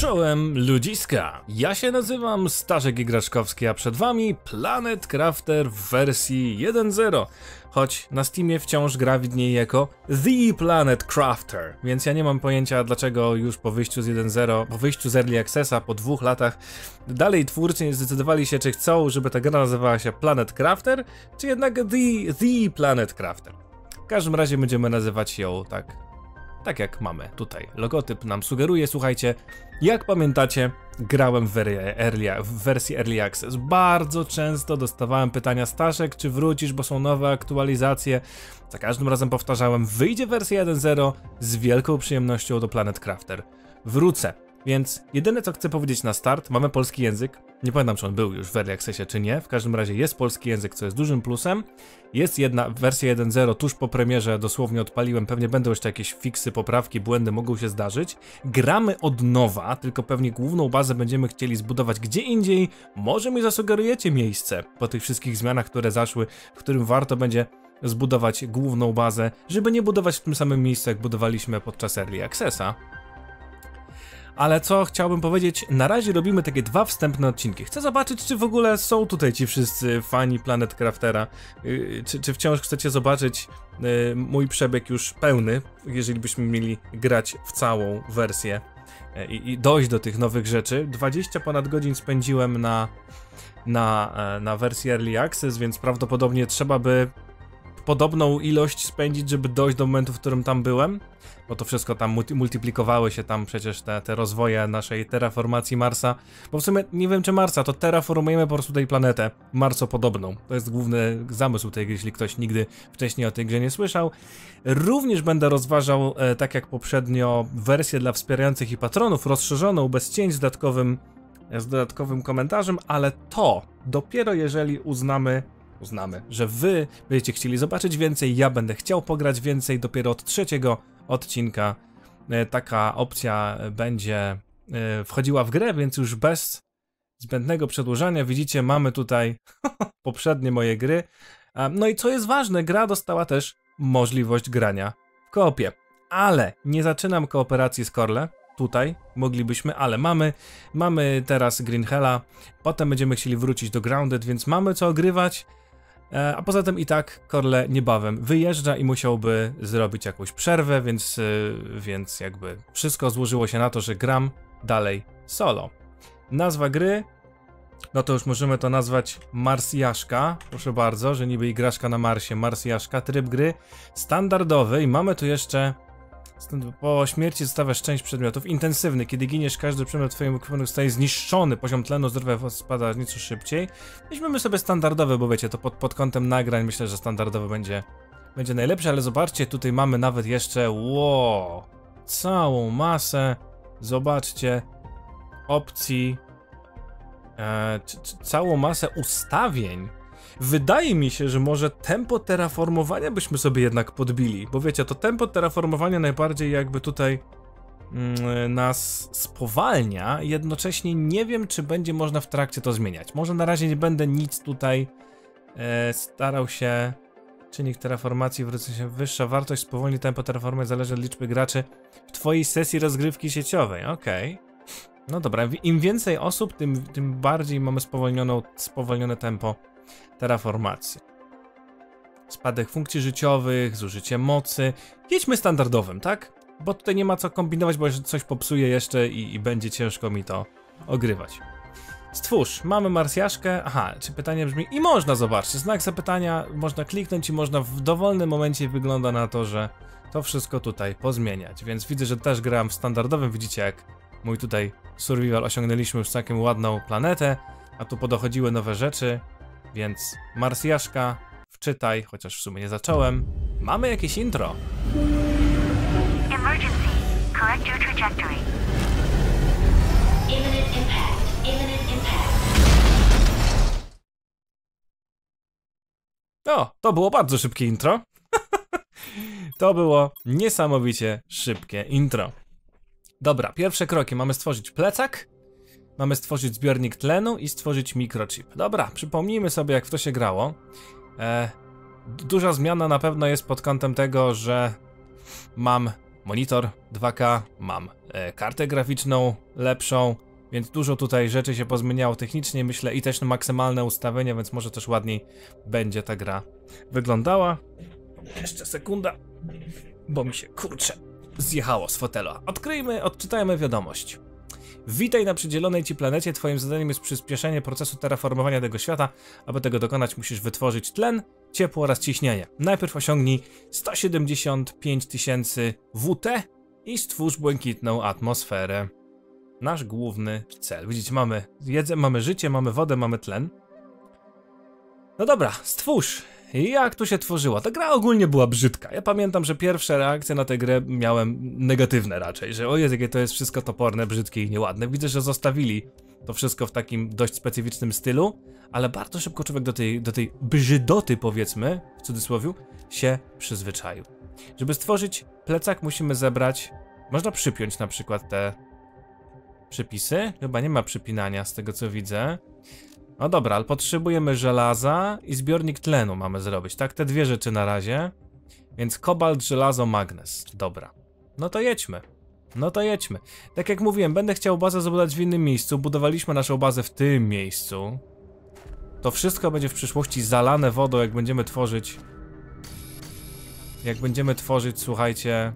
Czołem ludziska! Ja się nazywam Staszek Igraczkowski, a przed wami Planet Crafter w wersji 1.0. Choć na Steamie wciąż gra widnieje jako The Planet Crafter, więc ja nie mam pojęcia, dlaczego już po wyjściu z 1.0, po wyjściu z Early Accessa, po 2 latach, dalej twórcy nie zdecydowali się, czy chcą, żeby ta gra nazywała się Planet Crafter, czy jednak The Planet Crafter. W każdym razie będziemy nazywać ją tak jak mamy tutaj. Logotyp nam sugeruje, słuchajcie, jak pamiętacie, grałem w wersji Early Access. Bardzo często dostawałem pytania: Staszek, czy wrócisz, bo są nowe aktualizacje. Za każdym razem powtarzałem: wyjdzie wersja 1.0, z wielką przyjemnością do Planet Crafter wrócę. Więc jedyne, co chcę powiedzieć na start, mamy polski język. Nie pamiętam, czy on był już w Early Accessie, czy nie. W każdym razie jest polski język, co jest dużym plusem. Jest jedna wersja 1.0, tuż po premierze dosłownie odpaliłem. Pewnie będą jeszcze jakieś fiksy, poprawki, błędy mogą się zdarzyć. Gramy od nowa, tylko pewnie główną bazę będziemy chcieli zbudować gdzie indziej. Może mi zasugerujecie miejsce po tych wszystkich zmianach, które zaszły, w którym warto będzie zbudować główną bazę, żeby nie budować w tym samym miejscu, jak budowaliśmy podczas Early Accessa. Ale co chciałbym powiedzieć, na razie robimy takie 2 wstępne odcinki. Chcę zobaczyć, czy w ogóle są tutaj ci wszyscy fani Planet Craftera, czy wciąż chcecie zobaczyć mój przebieg już pełny, jeżeli byśmy mieli grać w całą wersję i dojść do tych nowych rzeczy. 20 ponad godzin spędziłem na wersji Early Access, więc prawdopodobnie trzeba by podobną ilość spędzić, żeby dojść do momentu, w którym tam byłem, bo to wszystko tam multiplikowały się tam przecież te rozwoje naszej terraformacji Marsa, bo w sumie nie wiem, czy Marsa, to terraformujemy po prostu tej planetę marsopodobną. To jest główny zamysł tej gry, jeśli ktoś nigdy wcześniej o tej grze nie słyszał. Również będę rozważał, tak jak poprzednio, wersję dla wspierających i patronów, rozszerzoną, bez cięć, z dodatkowym komentarzem, ale to dopiero jeżeli uznamy, że wy będziecie chcieli zobaczyć więcej, ja będę chciał pograć więcej. Dopiero od 3. odcinka taka opcja będzie wchodziła w grę, więc już bez zbędnego przedłużania, widzicie, mamy tutaj poprzednie moje gry. No i co jest ważne, gra dostała też możliwość grania w koopie, ale nie zaczynam kooperacji z Corle. Tutaj moglibyśmy, ale mamy teraz Green Hella, potem będziemy chcieli wrócić do Grounded, więc mamy co ogrywać. A poza tym i tak Corle niebawem wyjeżdża i musiałby zrobić jakąś przerwę, więc jakby wszystko złożyło się na to, że gram dalej solo. Nazwa gry, no to już możemy to nazwać Marsjaszka, proszę bardzo, że niby igraszka na Marsie, Marsjaszka, tryb gry standardowy i mamy tu jeszcze: po śmierci zostawiasz część przedmiotów. Intensywny, kiedy giniesz, każdy przedmiot w twoim ekwipunku zostaje zniszczony, poziom tlenu zdrowia spada nieco szybciej. Weźmiemy sobie standardowe, bo wiecie, to pod kątem nagrań myślę, że standardowy będzie najlepszy, ale zobaczcie, tutaj mamy nawet jeszcze, wow, całą masę, zobaczcie, opcji, całą masę ustawień. Wydaje mi się, że może tempo terraformowania byśmy sobie jednak podbili, bo wiecie, to tempo terraformowania najbardziej jakby tutaj nas spowalnia, jednocześnie nie wiem, czy będzie można w trakcie to zmieniać. Może na razie nie będę nic tutaj starał się. Czynnik terraformacji, wróci się wyższa wartość, spowolni tempo terraformacji, zależy od liczby graczy w twojej sesji rozgrywki sieciowej, okej. No dobra, im więcej osób, tym bardziej mamy spowolnione tempo terraformacji. Spadek funkcji życiowych, zużycie mocy. Jedźmy standardowym, tak? Bo tutaj nie ma co kombinować, bo coś popsuje jeszcze i będzie ciężko mi to ogrywać. Stwórz, mamy Marsjaszkę. Aha, czy pytanie brzmi... I można zobaczyć, znak zapytania, można kliknąć i można w dowolnym momencie, wygląda na to, że to wszystko tutaj pozmieniać. Więc widzę, że też gram w standardowym, widzicie, jak mój tutaj survival osiągnęliśmy już całkiem ładną planetę, a tu podochodziły nowe rzeczy. Więc Marsjaszka, wczytaj, chociaż w sumie nie zacząłem. Mamy jakieś intro. Emergency. Correct your trajectory. Imminent impact. Imminent impact. O, to było bardzo szybkie intro. To było niesamowicie szybkie intro. Dobra, pierwsze kroki. Mamy stworzyć plecak. Mamy stworzyć zbiornik tlenu i stworzyć mikrochip. Dobra, przypomnijmy sobie, jak w to się grało. Duża zmiana na pewno jest pod kątem tego, że mam Monitor 2K, mam kartę graficzną lepszą, więc dużo tutaj rzeczy się pozmieniało technicznie, myślę, i też maksymalne ustawienia, więc może też ładniej będzie ta gra wyglądała. Jeszcze sekunda, bo mi się, kurczę, zjechało z fotela. Odczytajmy wiadomość. Witaj na przydzielonej ci planecie, twoim zadaniem jest przyspieszenie procesu terraformowania tego świata. Aby tego dokonać, musisz wytworzyć tlen, ciepło oraz ciśnienie. Najpierw osiągnij 175 000 WT i stwórz błękitną atmosferę. Nasz główny cel. Widzicie, mamy jedzę, mamy życie, mamy wodę, mamy tlen. No dobra, stwórz. Jak tu się tworzyła? Ta gra ogólnie była brzydka. Ja pamiętam, że pierwsze reakcje na tę grę miałem negatywne raczej, że o Jezu, jakie to jest wszystko toporne, brzydkie i nieładne. Widzę, że zostawili to wszystko w takim dość specyficznym stylu, ale bardzo szybko człowiek do tej brzydoty, powiedzmy, w cudzysłowie, się przyzwyczaił. Żeby stworzyć plecak, musimy zebrać, można przypiąć na przykład te przypisy. Chyba nie ma przypinania z tego, co widzę. No dobra, ale potrzebujemy żelaza i zbiornik tlenu mamy zrobić, tak? Te dwie rzeczy na razie. Więc kobalt, żelazo, magnez. Dobra. No to jedźmy. No to jedźmy. Tak jak mówiłem, będę chciał bazę zbudować w innym miejscu. Budowaliśmy naszą bazę w tym miejscu. To wszystko będzie w przyszłości zalane wodą, jak będziemy tworzyć... słuchajcie...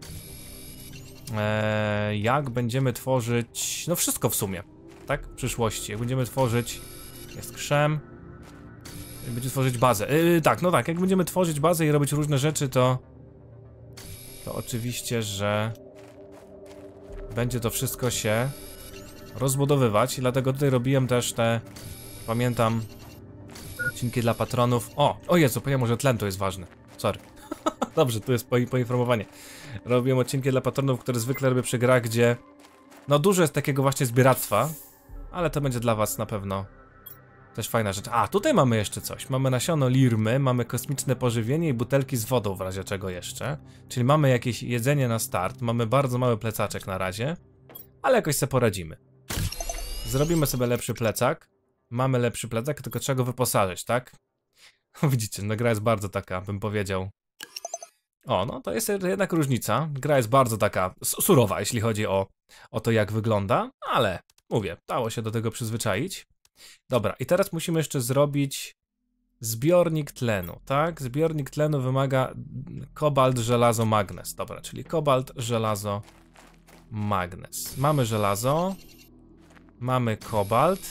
jak będziemy tworzyć... No wszystko w sumie. Tak? W przyszłości. Jak będziemy tworzyć... Jest krzem. Będzie tworzyć bazę. Tak, no tak, jak będziemy tworzyć bazę i robić różne rzeczy, to oczywiście, że będzie to wszystko się rozbudowywać i dlatego tutaj robiłem też te, pamiętam, odcinki dla patronów. O Jezu, powiedziałem, że tlen to jest ważny. Sorry. Dobrze, tu jest poinformowanie. Robiłem odcinki dla patronów, które zwykle robię przy grach, gdzie no dużo jest takiego właśnie zbieractwa, ale to będzie dla was na pewno też fajna rzecz. A, tutaj mamy jeszcze coś. Mamy nasiono lirmy, mamy kosmiczne pożywienie i butelki z wodą w razie czego jeszcze. Czyli mamy jakieś jedzenie na start. Mamy bardzo mały plecaczek na razie, ale jakoś sobie poradzimy. Zrobimy sobie lepszy plecak. Mamy lepszy plecak, tylko trzeba go wyposażyć, tak? Widzicie, no gra jest bardzo taka, bym powiedział. No to jest jednak różnica. Gra jest bardzo taka surowa, jeśli chodzi o to, jak wygląda, ale mówię, dało się do tego przyzwyczaić. Dobra, i teraz musimy jeszcze zrobić zbiornik tlenu, tak? Zbiornik tlenu wymaga kobalt, żelazo, magnez. Dobra, czyli kobalt, żelazo, magnez. Mamy żelazo, mamy kobalt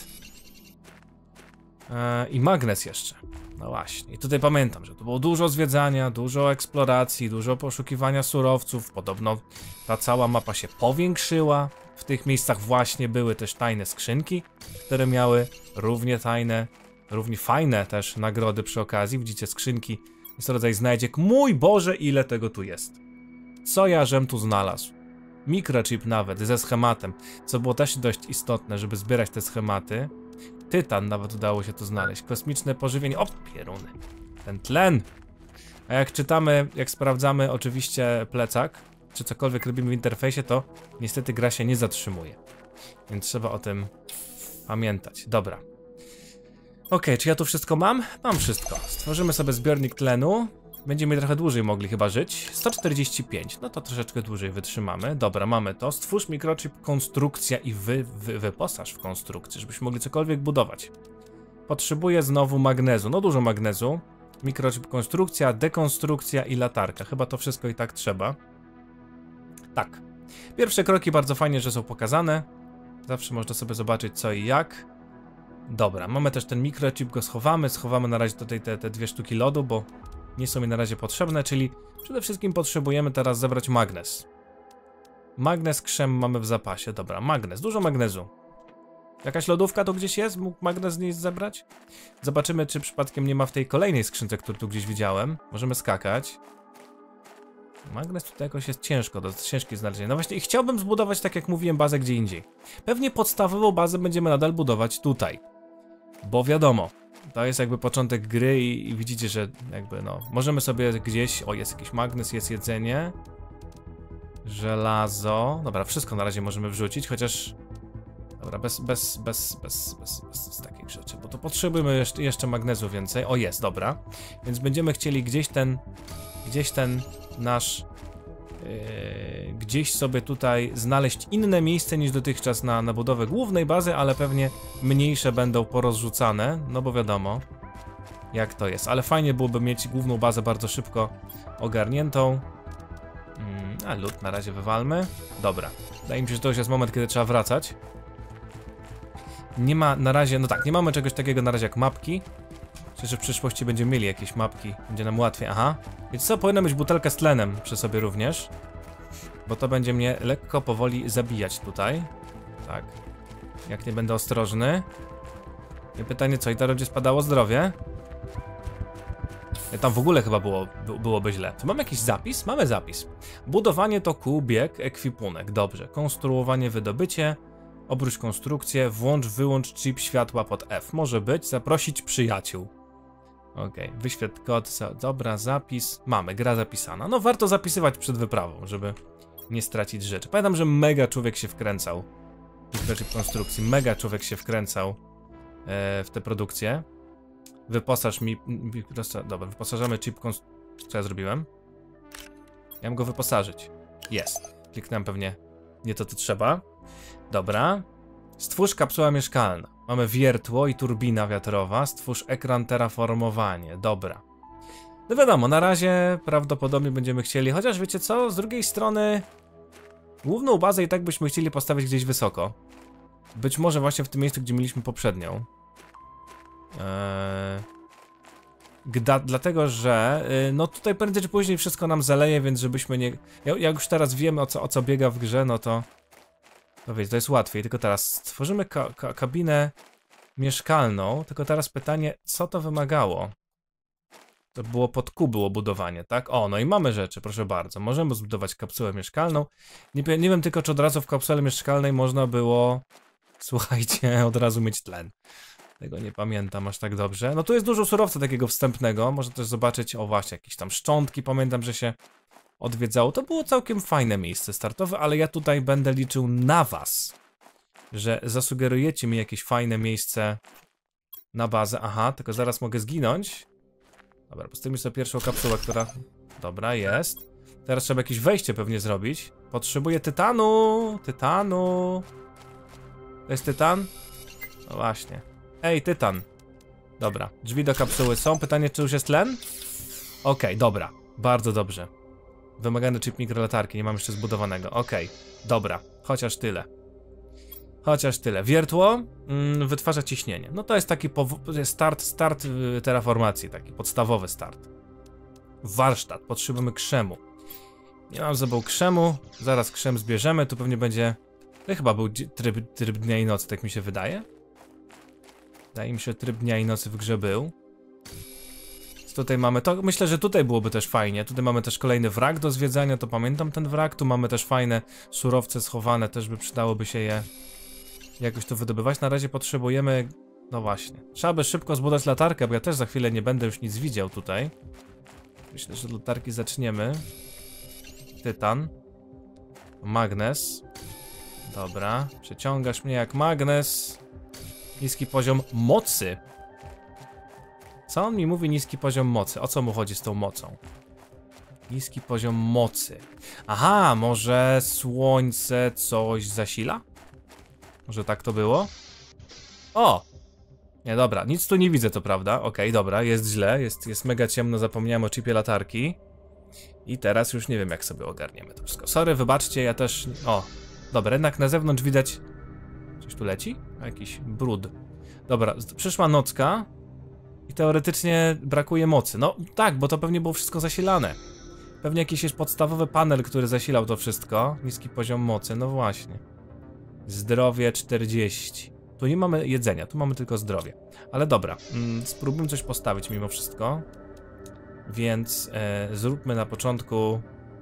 i magnez jeszcze. No właśnie, i tutaj pamiętam, że tu było dużo zwiedzania, dużo eksploracji, dużo poszukiwania surowców. Podobno ta cała mapa się powiększyła. W tych miejscach właśnie były też tajne skrzynki, które miały równie tajne, równie fajne też nagrody przy okazji. Widzicie, skrzynki, jest rodzaj znajdziek. Mój Boże, ile tego tu jest. Co ja żem tu znalazł? Mikrochip nawet, ze schematem, co było też dość istotne, żeby zbierać te schematy. Tytan nawet udało się tu znaleźć. Kosmiczne pożywienie. O, pieruny. Ten tlen. A jak czytamy, jak sprawdzamy oczywiście plecak, czy cokolwiek robimy w interfejsie, to niestety gra się nie zatrzymuje. Więc trzeba o tym pamiętać. Dobra. Okej, czy ja tu wszystko mam? Mam wszystko. Stworzymy sobie zbiornik tlenu. Będziemy trochę dłużej mogli chyba żyć. 145, no to troszeczkę dłużej wytrzymamy. Dobra, mamy to. Stwórz mikrochip, konstrukcja i wyposaż w konstrukcję, żebyśmy mogli cokolwiek budować. Potrzebuję znowu magnezu. No dużo magnezu. Mikrochip, konstrukcja, dekonstrukcja i latarka. Chyba to wszystko i tak trzeba. Tak. Pierwsze kroki bardzo fajnie, że są pokazane. Zawsze można sobie zobaczyć co i jak. Dobra, mamy też ten mikrochip, go schowamy. Schowamy na razie tutaj te dwie sztuki lodu, bo nie są mi na razie potrzebne, czyli przede wszystkim potrzebujemy teraz zebrać magnez. Magnez, krzem mamy w zapasie. Dobra, magnez, dużo magnezu. Jakaś lodówka tu gdzieś jest? Mógł magnez z niej zebrać? Zobaczymy, czy przypadkiem nie ma w tej kolejnej skrzynce, którą tu gdzieś widziałem. Możemy skakać. Magnez tutaj jakoś jest ciężki znalezienie. No właśnie, i chciałbym zbudować, tak jak mówiłem, bazę gdzie indziej. Pewnie podstawową bazę będziemy nadal budować tutaj. Bo wiadomo, to jest jakby początek gry i widzicie, że jakby no, możemy sobie gdzieś, o jest jakiś magnez, jest jedzenie, żelazo, dobra, wszystko na razie możemy wrzucić, chociaż, dobra, bez takich rzeczy, bo to potrzebujemy jeszcze magnezu więcej, o jest, dobra, więc będziemy chcieli gdzieś ten nasz gdzieś sobie tutaj znaleźć inne miejsce niż dotychczas na budowę głównej bazy, ale pewnie mniejsze będą porozrzucane, no bo wiadomo jak to jest, ale fajnie byłoby mieć główną bazę bardzo szybko ogarniętą. A lód na razie wywalmy. Dobra, wydaje mi się, że to już jest moment, kiedy trzeba wracać. Nie ma na razie, no tak, nie mamy czegoś takiego na razie jak mapki. Myślę, że w przyszłości będziemy mieli jakieś mapki, będzie nam łatwiej, aha. Więc co, powinna być butelka z tlenem przy sobie również. Bo to będzie mnie lekko powoli zabijać tutaj. Tak, jak nie będę ostrożny. I pytanie co, i to będzie spadało zdrowie? Tam w ogóle chyba byłoby źle. Tu mamy jakiś zapis? Mamy zapis. Budowanie to kół, bieg, ekwipunek. Dobrze. Konstruowanie, wydobycie. Obróć konstrukcję. Włącz, wyłącz chip światła pod F. Może być. Zaprosić przyjaciół. Okej. Wyświetl kod. Dobra, zapis. Mamy. Gra zapisana. No warto zapisywać przed wyprawą, żeby nie stracić rzeczy. Pamiętam, że mega człowiek się wkręcał. W konstrukcji. Mega człowiek się wkręcał w tę produkcję. Wyposaż mi... Dobra, wyposażamy chip Co ja zrobiłem? Miałem go wyposażyć. Jest. Kliknąłem pewnie nie to, co trzeba. Dobra. Stwórz kapsuła mieszkalna. Mamy wiertło i turbina wiatrowa. Stwórz ekran terraformowanie. Dobra. No wiadomo, na razie prawdopodobnie będziemy chcieli, chociaż wiecie co? Z drugiej strony główną bazę i tak byśmy chcieli postawić gdzieś wysoko. Być może właśnie w tym miejscu, gdzie mieliśmy poprzednią. Dlatego, że no tutaj prędzej czy później wszystko nam zaleje, więc żebyśmy nie... Jak już teraz wiemy o co biega w grze, no to wiecie, to jest łatwiej. Tylko teraz stworzymy kabinę mieszkalną, tylko teraz pytanie, co to wymagało? To było pod kół było budowanie, tak? O, no i mamy rzeczy, proszę bardzo. Możemy zbudować kapsułę mieszkalną. Nie wiem tylko, czy od razu w kapsule mieszkalnej można było, słuchajcie, od razu mieć tlen. Tego nie pamiętam aż tak dobrze. No tu jest dużo surowca takiego wstępnego. Można też zobaczyć, o właśnie, jakieś tam szczątki. Pamiętam, że się odwiedzało. To było całkiem fajne miejsce startowe, ale ja tutaj będę liczył na was, że zasugerujecie mi jakieś fajne miejsce na bazę. Aha, tylko zaraz mogę zginąć. Dobra, postawimy sobie pierwszą kapsułę, która... Dobra, jest. Teraz trzeba jakieś wejście pewnie zrobić. Potrzebuję tytanu! Tytanu! To jest tytan? No właśnie. Ej, tytan. Dobra, drzwi do kapsuły są. Pytanie, czy już jest tlen? Okej, dobra. Bardzo dobrze. Wymagany chip mikrolatarki, nie mam jeszcze zbudowanego. Okej, dobra. Chociaż tyle. Chociaż tyle. Wiertło wytwarza ciśnienie. No to jest taki start terraformacji, taki podstawowy start. Warsztat. Potrzebujemy krzemu. Nie mam ze sobą krzemu. Zaraz krzem zbierzemy. Tu pewnie będzie... To chyba był tryb dnia i nocy, tak mi się wydaje. Wydaje mi się, że tryb dnia i nocy w grze był. Tutaj mamy to, myślę, że tutaj byłoby też fajnie. Tutaj mamy też kolejny wrak do zwiedzania, to pamiętam ten wrak. Tu mamy też fajne surowce schowane, też by przydałoby się je jakoś tu wydobywać. Na razie potrzebujemy, no właśnie, trzeba by szybko zbudować latarkę, bo ja też za chwilę nie będę już nic widział tutaj. Myślę, że od latarki zaczniemy. Tytan. Magnes. Dobra, przeciągasz mnie jak magnes. Niski poziom mocy. Co on mi mówi niski poziom mocy? O co mu chodzi z tą mocą? Niski poziom mocy. Aha, może słońce coś zasila? Może tak to było? O! Nie, dobra, nic tu nie widzę, to prawda. Okej, dobra, jest źle, jest mega ciemno, zapomniałem o chipie latarki. I teraz już nie wiem, jak sobie ogarniemy to wszystko. Sorry, wybaczcie, ja też... O, dobra, jednak na zewnątrz widać... Coś tu leci? Jakiś brud. Dobra, przyszła nocka. I teoretycznie brakuje mocy. No tak, bo to pewnie było wszystko zasilane. Pewnie jakiś jest podstawowy panel, który zasilał to wszystko. Niski poziom mocy, no właśnie. Zdrowie 40. Tu nie mamy jedzenia, tu mamy tylko zdrowie. Ale dobra, spróbujmy coś postawić mimo wszystko. Więc zróbmy na początku...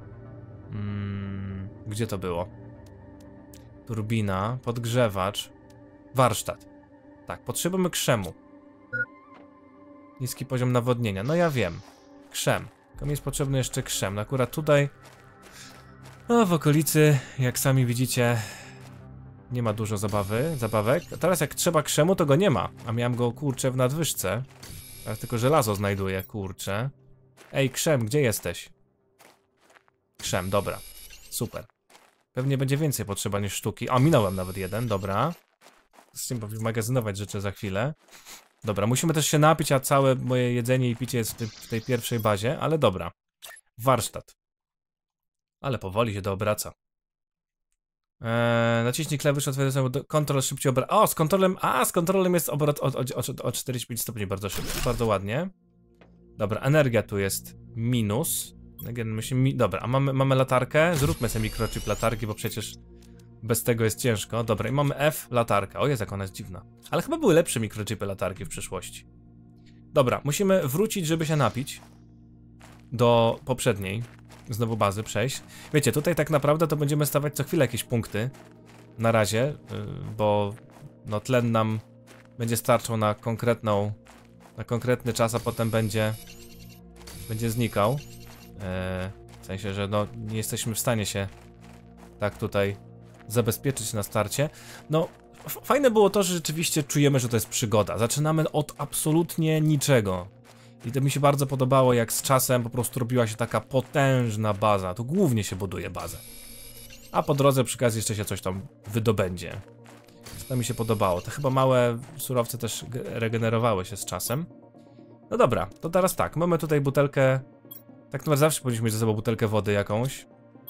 gdzie to było? Turbina, podgrzewacz, warsztat. Tak, potrzebujemy krzemu. Niski poziom nawodnienia, no ja wiem. Krzem, tylko mi jest potrzebny jeszcze krzem. No akurat tutaj, no w okolicy, jak sami widzicie, nie ma dużo zabawek. A teraz jak trzeba krzemu, to go nie ma. A miałem go, kurczę, w nadwyżce. Teraz tylko żelazo znajduję, kurczę. Ej, krzem, gdzie jesteś? Krzem, dobra. Super. Pewnie będzie więcej potrzeba niż sztuki. O, minąłem nawet jeden, dobra. Z tym magazynować rzeczy za chwilę. Dobra, musimy też się napić, a całe moje jedzenie i picie jest w tej pierwszej bazie, ale dobra. Warsztat. Ale powoli się doobraca. Naciśnij klawisz, kontrol szybciej obraca. O, z kontrolem jest obrót o 45 stopni, bardzo szybko, bardzo ładnie. Dobra, energia tu jest minus. Dobra, a mamy latarkę. Zróbmy sobie mikrochip latarki, bo przecież bez tego jest ciężko. Dobra, i mamy F, latarka. O, jest jak ona jest dziwna. Ale chyba były lepsze mikrochipy latarki w przyszłości. Dobra, musimy wrócić, żeby się napić. Do poprzedniej znowu bazy przejść. Wiecie, tutaj tak naprawdę to będziemy stawiać co chwilę jakieś punkty. Na razie, bo no tlen nam będzie starczał na konkretny czas, a potem będzie znikał. W sensie, że no nie jesteśmy w stanie się tak tutaj zabezpieczyć na starcie. No, fajne było to, że rzeczywiście czujemy, że to jest przygoda. Zaczynamy od absolutnie niczego. I to mi się bardzo podobało, jak z czasem po prostu robiła się taka potężna baza. Tu głównie się buduje bazę. A po drodze przy okazji jeszcze się coś tam wydobędzie. To mi się podobało. Te chyba małe surowce też regenerowały się z czasem. No dobra, to teraz tak. Mamy tutaj butelkę. Tak naprawdę zawsze powinniśmy mieć ze sobą butelkę wody jakąś.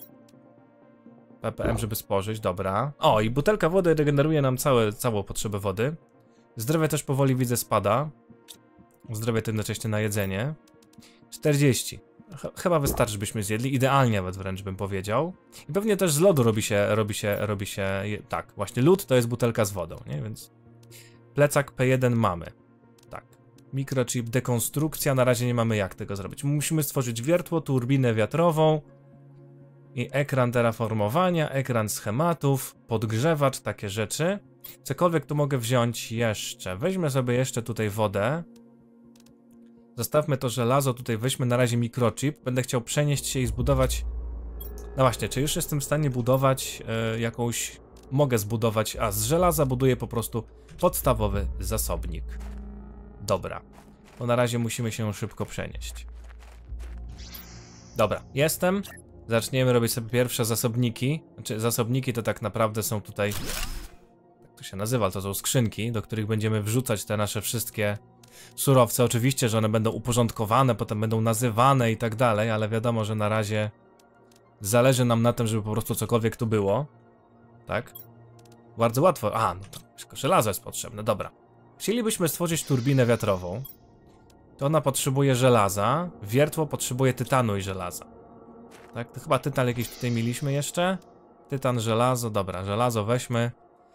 ppm, żeby spożyć, dobra. O, i butelka wody regeneruje nam całą potrzebę wody. Zdrowie też powoli widzę spada. Zdrowie to jednocześnie na jedzenie. 40. Chyba wystarczy, żebyśmy zjedli. Idealnie nawet wręcz bym powiedział. I pewnie też z lodu robi się. Tak, właśnie lód to jest butelka z wodą, nie? Więc plecak P1 mamy. Tak. Mikrochip, dekonstrukcja. Na razie nie mamy jak tego zrobić. Musimy stworzyć wiertło, turbinę wiatrową. I ekran terraformowania, ekran schematów, podgrzewacz, takie rzeczy. Cokolwiek tu mogę wziąć jeszcze. Weźmy sobie jeszcze tutaj wodę. Zostawmy to żelazo, tutaj weźmy na razie mikrochip. Będę chciał przenieść się i zbudować... No właśnie, czy już jestem w stanie budować jakąś... Mogę zbudować, a z żelaza buduję po prostu podstawowy zasobnik. Dobra, to na razie musimy się szybko przenieść. Dobra, jestem. Zaczniemy robić sobie pierwsze zasobniki. Znaczy, zasobniki to tak naprawdę są tutaj... Jak to się nazywa? To są skrzynki, do których będziemy wrzucać te nasze wszystkie surowce. Oczywiście, że one będą uporządkowane, potem będą nazywane i tak dalej, ale wiadomo, że na razie zależy nam na tym, żeby po prostu cokolwiek tu było. Tak? Bardzo łatwo. A, no to tylko żelazo jest potrzebne. Dobra. Chcielibyśmy stworzyć turbinę wiatrową. To ona potrzebuje żelaza. Wiertło potrzebuje tytanu i żelaza. Tak? To chyba tytan jakiś tutaj mieliśmy jeszcze. Tytan, żelazo. Dobra, żelazo weźmy.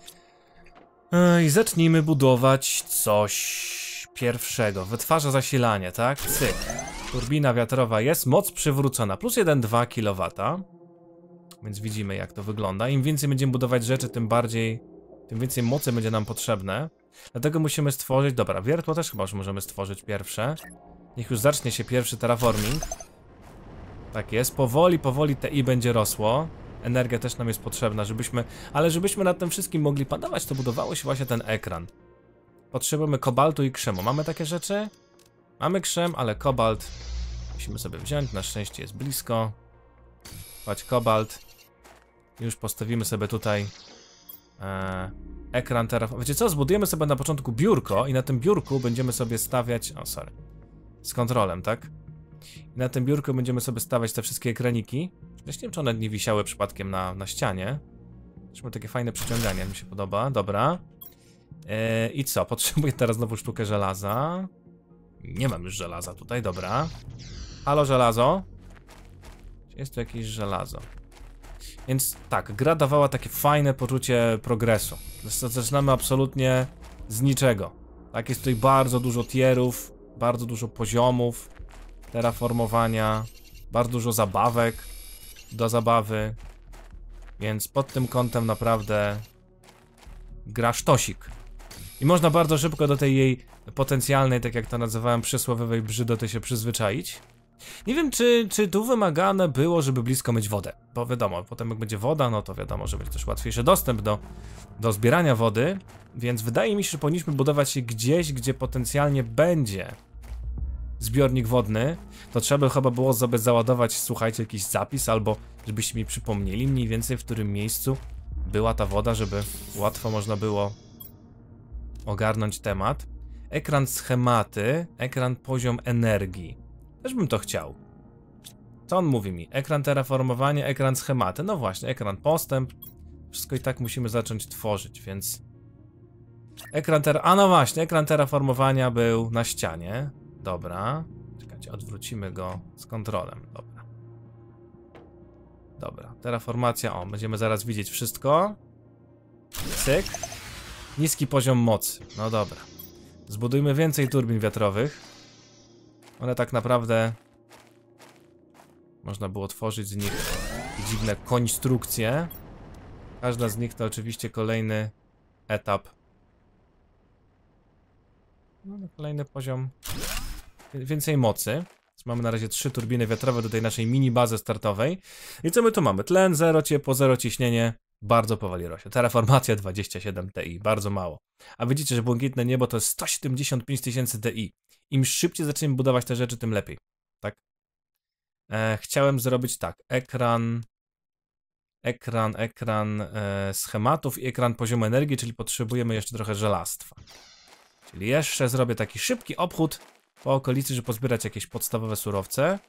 I zacznijmy budować coś pierwszego. Wytwarza zasilanie, tak? Cyk. Turbina wiatrowa jest. Moc przywrócona. Plus 1,2 kW. Więc widzimy, jak to wygląda. Im więcej będziemy budować rzeczy, tym więcej mocy będzie nam potrzebne. Dlatego musimy stworzyć... Dobra, wiertło też chyba już możemy stworzyć pierwsze. Niech już zacznie się pierwszy terraforming. Tak jest. Powoli TI będzie rosło. Energia też nam jest potrzebna, żebyśmy nad tym wszystkim mogli panować, to budowało się właśnie ten ekran. Potrzebujemy kobaltu i krzemu. Mamy takie rzeczy? Mamy krzem, ale kobalt musimy sobie wziąć. Na szczęście jest blisko. Chodź, kobalt. Już postawimy sobie tutaj ekran terraform. Wiecie co? Zbudujemy sobie na początku biurko i na tym biurku będziemy sobie stawiać... O, sorry. Z kontrolem, tak? I na tym biurku będziemy sobie stawiać te wszystkie ekraniki. Nie wiem, czy one nie wisiały przypadkiem na ścianie. Zresztą takie fajne przyciąganie, mi się podoba. Dobra. I co? Potrzebuję teraz znowu sztukę żelaza. Nie mam już żelaza tutaj, dobra. Halo, żelazo. Jest tu jakieś żelazo. Więc tak, gra dawała takie fajne poczucie progresu. Zaczynamy absolutnie z niczego. Tak, jest tutaj bardzo dużo tierów, bardzo dużo poziomów terraformowania, bardzo dużo zabawek do zabawy. Więc pod tym kątem naprawdę gra sztosik. I można bardzo szybko do tej jej potencjalnej, tak jak to nazywałem, przysłowiowej brzydoty się przyzwyczaić. Nie wiem, czy tu wymagane było, żeby blisko mieć wodę. Bo wiadomo, potem jak będzie woda, no to wiadomo, że będzie też łatwiejszy dostęp do zbierania wody. Więc wydaje mi się, że powinniśmy budować się gdzieś, gdzie potencjalnie będzie zbiornik wodny, to trzeba by chyba było sobie załadować, słuchajcie, jakiś zapis, albo żebyście mi przypomnieli mniej więcej, w którym miejscu była ta woda, żeby łatwo można było ogarnąć temat. Ekran schematy, ekran poziom energii. Też bym to chciał. Co on mówi mi? Ekran terraformowanie, ekran schematy. No właśnie, ekran postęp. Wszystko i tak musimy zacząć tworzyć, więc... A no właśnie, ekran terraformowania był na ścianie. Dobra. Czekajcie, odwrócimy go z kontrolem. Dobra. Dobra, terraformacja, o, będziemy zaraz widzieć wszystko. Cyk. Niski poziom mocy, no dobra. Zbudujmy więcej turbin wiatrowych. One tak naprawdę... Można było tworzyć z nich dziwne konstrukcje. Każda z nich to oczywiście kolejny etap. No, kolejny poziom. Więcej mocy. Więc mamy na razie 3 turbiny wiatrowe do tej naszej mini bazy startowej. I co my tu mamy? Tlen, 0 ciepło, 0 ciśnienie. Bardzo powoli rośnie. Terraformacja 27 Ti, bardzo mało. A widzicie, że błękitne niebo to jest 175 000 Ti. Im szybciej zaczniemy budować te rzeczy, tym lepiej. Tak? Chciałem zrobić tak. Ekran schematów i ekran poziomu energii, czyli potrzebujemy jeszcze trochę żelastwa. Czyli jeszcze zrobię taki szybki obchód po okolicy, żeby pozbierać jakieś podstawowe surowce.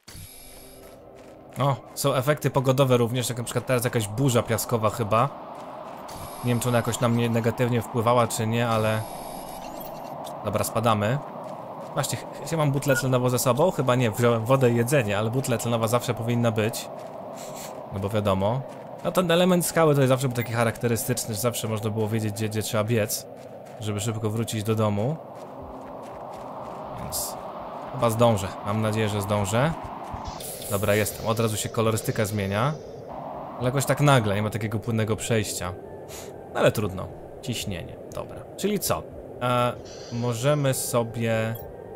O, są efekty pogodowe również, jak na przykład teraz jakaś burza piaskowa chyba. Nie wiem, czy ona jakoś na mnie negatywnie wpływała, czy nie, ale... Dobra, spadamy. Właśnie, ja mam butlę tlenową ze sobą? Chyba nie, wziąłem wodę i jedzenie, ale butla tlenowa zawsze powinna być. No bo wiadomo. No ten element skały to jest zawsze był taki charakterystyczny, że zawsze można było wiedzieć, gdzie trzeba biec, żeby szybko wrócić do domu. Więc chyba zdążę, mam nadzieję, że zdążę. Dobra, jestem, od razu się kolorystyka zmienia. Ale jakoś tak nagle, nie ma takiego płynnego przejścia. No ale trudno, ciśnienie, dobra. Czyli co? Możemy sobie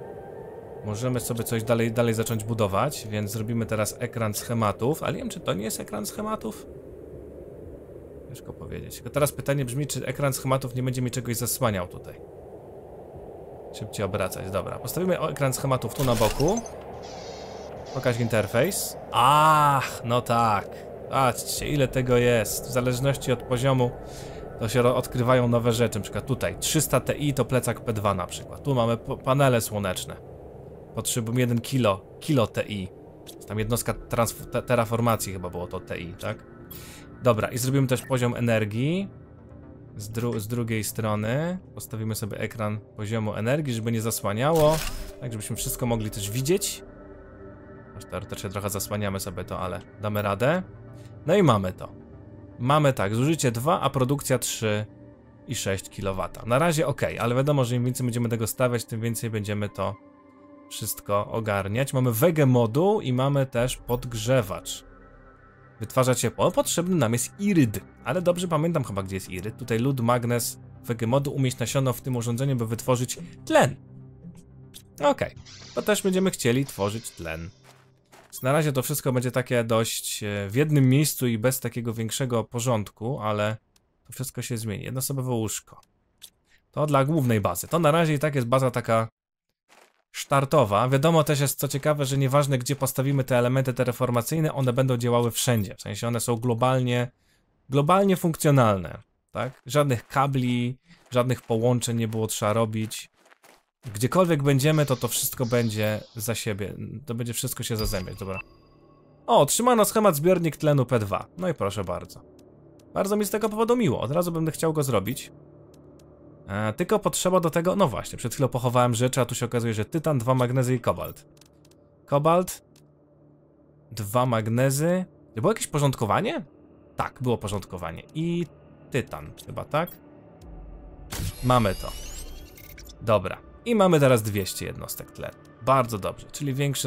coś dalej zacząć budować, więc zrobimy teraz ekran schematów, ale nie wiem, czy to nie jest ekran schematów? Ciężko powiedzieć. Tylko teraz pytanie brzmi, czy ekran schematów nie będzie mi czegoś zasłaniał tutaj. Szybciej obracać, dobra. Postawimy ekran schematów tu na boku. Pokaż interfejs. Ach, no tak. Patrzcie, ile tego jest. W zależności od poziomu to się odkrywają nowe rzeczy. Na przykład tutaj 300 Ti to plecak P2 na przykład. Tu mamy panele słoneczne. Potrzebujemy 1 kilo Ti. Tam jednostka terraformacji chyba było to Ti, tak? Dobra, i zrobimy też poziom energii. Z drugiej strony postawimy sobie ekran poziomu energii, żeby nie zasłaniało. Tak, żebyśmy wszystko mogli też widzieć. Aż teoretycznie trochę zasłaniamy sobie to, ale damy radę. No i mamy to. Mamy tak, zużycie 2, a produkcja 3,6 kW. Na razie ok, ale wiadomo, że im więcej będziemy tego stawiać, tym więcej będziemy to wszystko ogarniać. Mamy wege moduł i mamy też podgrzewacz. Wytwarza ciepło. Potrzebny nam jest iryd, ale dobrze pamiętam chyba, gdzie jest iryd. Tutaj lód, magnes, wege moduł, umieść nasiono w tym urządzeniu, by wytworzyć tlen. Ok, to też będziemy chcieli tworzyć tlen. Więc na razie to wszystko będzie takie dość w jednym miejscu i bez takiego większego porządku, ale to wszystko się zmieni. Jednoosobowe łóżko. To dla głównej bazy. To na razie i tak jest baza taka sztartowa. Wiadomo też jest, co ciekawe, że nieważne gdzie postawimy te elementy terraformacyjne, one będą działały wszędzie. W sensie one są globalnie funkcjonalne. Tak? Żadnych kabli, żadnych połączeń nie było trzeba robić. Gdziekolwiek będziemy, to wszystko będzie za siebie. To będzie wszystko się zazębiać, dobra. O, otrzymano schemat zbiornik tlenu P2. No i proszę bardzo. Bardzo mi z tego powodu miło. Od razu będę chciał go zrobić. Tylko potrzeba do tego... No właśnie, przed chwilą pochowałem rzeczy, a tu się okazuje, że tytan, 2 magnezy i kobalt. Kobalt, 2 magnezy... Było jakieś porządkowanie? Tak, było porządkowanie. I tytan chyba, tak? Mamy to. Dobra. I mamy teraz 200 jednostek tlenu. Bardzo dobrze, czyli większy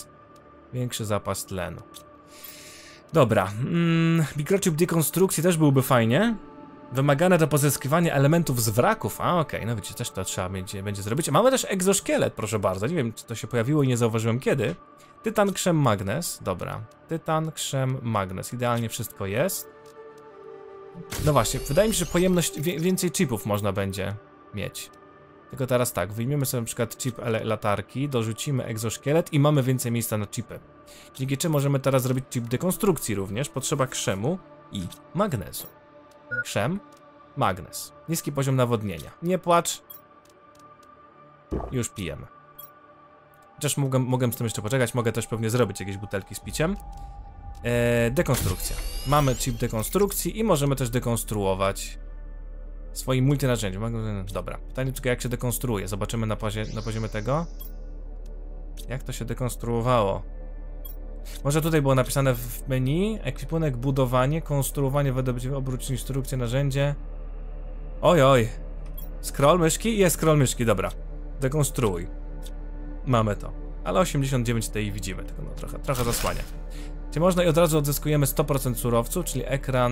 zapas tlenu. Dobra. Microchip dekonstrukcji też byłby fajnie. Wymagane do pozyskiwania elementów z wraków. A okej, no wiecie, też to trzeba będzie zrobić. Mamy też egzoszkielet, proszę bardzo. Nie wiem, czy to się pojawiło i nie zauważyłem kiedy. Tytan, krzem, magnes. Dobra. Tytan, krzem, magnes. Idealnie wszystko jest. No właśnie, wydaje mi się, że pojemność więcej chipów można będzie mieć. Tylko teraz tak, wyjmiemy sobie na przykład chip latarki, dorzucimy egzoszkielet i mamy więcej miejsca na chipy. Dzięki czemu możemy teraz zrobić chip dekonstrukcji również. Potrzeba krzemu i magnezu. Krzem, magnez. Niski poziom nawodnienia. Nie płacz. Już pijemy. Chociaż mogę z tym jeszcze poczekać, mogę też pewnie zrobić jakieś butelki z piciem. Dekonstrukcja. Mamy chip dekonstrukcji i możemy też dekonstruować swoim multinarzędziem. Dobra, pytanie tylko jak się dekonstruuje. Zobaczymy na poziomie tego. Jak to się dekonstruowało? Może tutaj było napisane w menu ekwipunek, budowanie, konstruowanie, wydobycie, obrót, instrukcje, narzędzie. Oj. Scroll myszki? Jest scroll myszki, dobra. Dekonstruuj. Mamy to. Ale 89 tutaj widzimy, tylko no trochę zasłania. Gdzie można i od razu odzyskujemy 100% surowców, czyli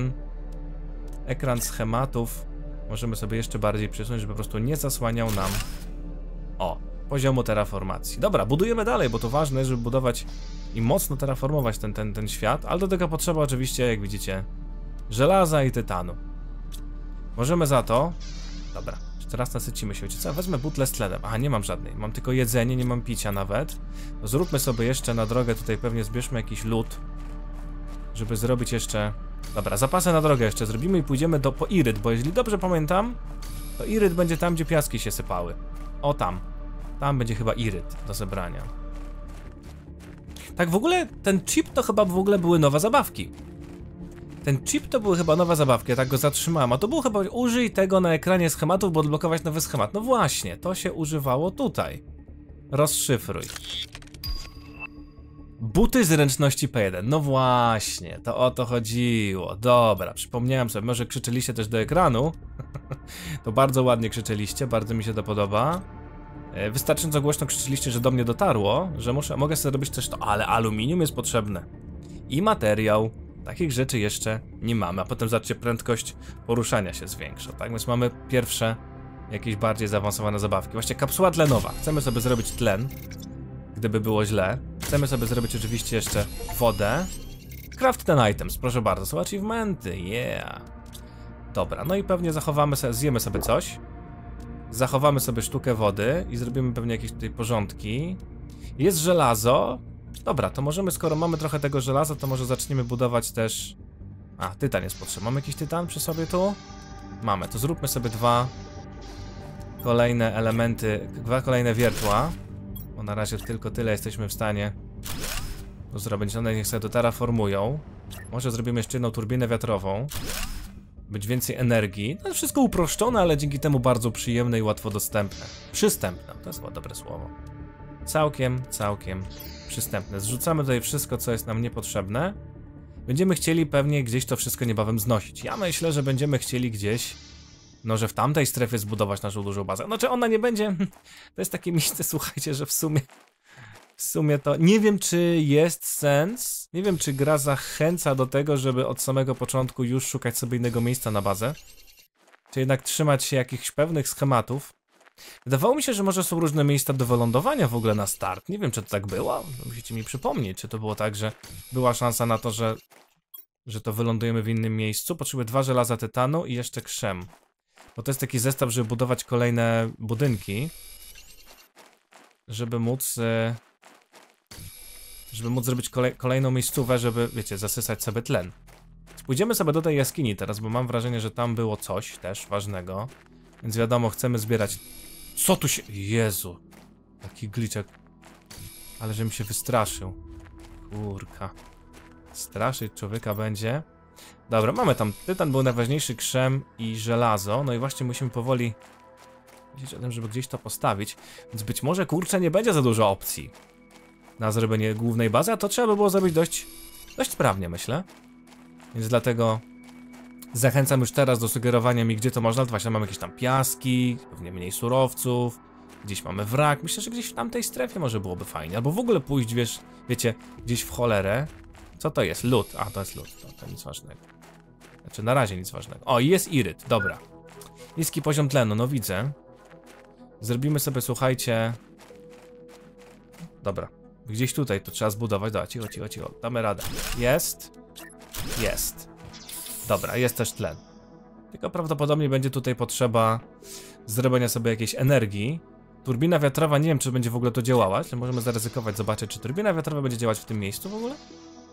ekran schematów. Możemy sobie jeszcze bardziej przesunąć, żeby po prostu nie zasłaniał nam poziomu terraformacji. Dobra, budujemy dalej, bo to ważne, żeby budować i mocno terraformować ten świat, ale do tego potrzeba oczywiście, jak widzicie, żelaza i tytanu. Możemy za to... Dobra, teraz nasycimy się. Wiecie co? Wezmę butlę z tlenem. Aha, nie mam żadnej. Mam tylko jedzenie, nie mam picia nawet. To zróbmy sobie jeszcze na drogę, tutaj pewnie zbierzmy jakiś lód, żeby zrobić jeszcze... Dobra, zapasy na drogę jeszcze zrobimy i pójdziemy po iryt, bo jeżeli dobrze pamiętam, to iryt będzie tam, gdzie piaski się sypały. O, tam. Tam będzie chyba iryt do zebrania. Tak w ogóle, ten chip to chyba w ogóle były nowe zabawki. Ten chip to były chyba nowe zabawki, ja tak go zatrzymałem, a to było chyba użyj tego na ekranie schematów, bo odblokować nowy schemat. No właśnie, to się używało tutaj. Rozszyfruj. Buty zręczności P1, no właśnie, to o to chodziło. Dobra, przypomniałem sobie, może krzyczeliście też do ekranu. To bardzo ładnie krzyczeliście, bardzo mi się to podoba. Wystarczająco głośno krzyczeliście, że do mnie dotarło, że mogę sobie robić też to, ale aluminium jest potrzebne. I materiał. Takich rzeczy jeszcze nie mamy, a potem zobaczcie, prędkość poruszania się zwiększa, tak? Więc mamy pierwsze, jakieś bardziej zaawansowane zabawki. Właśnie kapsuła tlenowa. Chcemy sobie zrobić tlen, gdyby było źle. Chcemy sobie zrobić oczywiście jeszcze wodę. Craft ten items, proszę bardzo, są achievementy, yeah. Dobra, no i pewnie zachowamy sobie, zjemy sobie coś. Zachowamy sobie sztukę wody i zrobimy pewnie jakieś tutaj porządki. Jest żelazo. Dobra, to możemy, skoro mamy trochę tego żelaza, to może zaczniemy budować też... A, tytan jest potrzebny. Mamy jakiś tytan przy sobie tu? Mamy, to zróbmy sobie dwa kolejne elementy, dwa kolejne wiertła. Bo na razie tylko tyle jesteśmy w stanie zrobić. One niech sobie to terraformują. Może zrobimy jeszcze jedną turbinę wiatrową. Być więcej energii. No wszystko uproszczone, ale dzięki temu bardzo przyjemne i łatwo dostępne. Przystępne, to jest chyba dobre słowo. Całkiem przystępne. Zrzucamy tutaj wszystko, co jest nam niepotrzebne. Będziemy chcieli pewnie gdzieś to wszystko niebawem znosić. Ja myślę, że będziemy chcieli gdzieś, no że w tamtej strefie zbudować naszą dużą bazę. Znaczy ona nie będzie, to jest takie miejsce, słuchajcie, że w sumie to nie wiem, czy jest sens, nie wiem, czy gra zachęca do tego, żeby od samego początku już szukać sobie innego miejsca na bazę, czy jednak trzymać się jakichś pewnych schematów. Wydawało mi się, że może są różne miejsca do wylądowania w ogóle na start. Nie wiem, czy to tak było. Musicie mi przypomnieć, czy to było tak, że była szansa na to, że to wylądujemy w innym miejscu. Potrzebuję 2 żelaza tytanu i jeszcze krzem. Bo to jest taki zestaw, żeby budować kolejne budynki. Żeby móc zrobić kolejną miejscówę, żeby, wiecie, zasysać sobie tlen. Pójdziemy sobie do tej jaskini teraz, bo mam wrażenie, że tam było coś też ważnego. Więc wiadomo, chcemy zbierać... Co tu się... Jezu. Taki gliczek. Ale żebym się wystraszył. Kurka. Straszyć człowieka będzie. Dobra, mamy tam tytan, był najważniejszy, krzem i żelazo. No i właśnie musimy powoli myśleć o tym, żeby gdzieś to postawić. Więc być może, kurczę, nie będzie za dużo opcji na zrobienie głównej bazy, a to trzeba by było zrobić dość sprawnie, myślę. Więc dlatego zachęcam już teraz do sugerowania mi, gdzie to można. Właśnie mamy jakieś tam piaski, pewnie mniej surowców, gdzieś mamy wrak. Myślę, że gdzieś w tamtej strefie może byłoby fajnie. Albo w ogóle pójść, wiecie, gdzieś w cholerę. Co to jest? Lód. A, to jest lód. To nic ważnego. Znaczy, na razie nic ważnego. O, jest iryt. Dobra. Niski poziom tlenu, no widzę. Zrobimy sobie, słuchajcie... Dobra. Gdzieś tutaj to trzeba zbudować. Dobra, cicho. Damy radę. Jest. Dobra, jest też tlen. Tylko prawdopodobnie będzie tutaj potrzeba zrobienia sobie jakiejś energii. Turbina wiatrowa, nie wiem, czy będzie w ogóle to działać, ale możemy zaryzykować, zobaczyć, czy turbina wiatrowa będzie działać w tym miejscu w ogóle.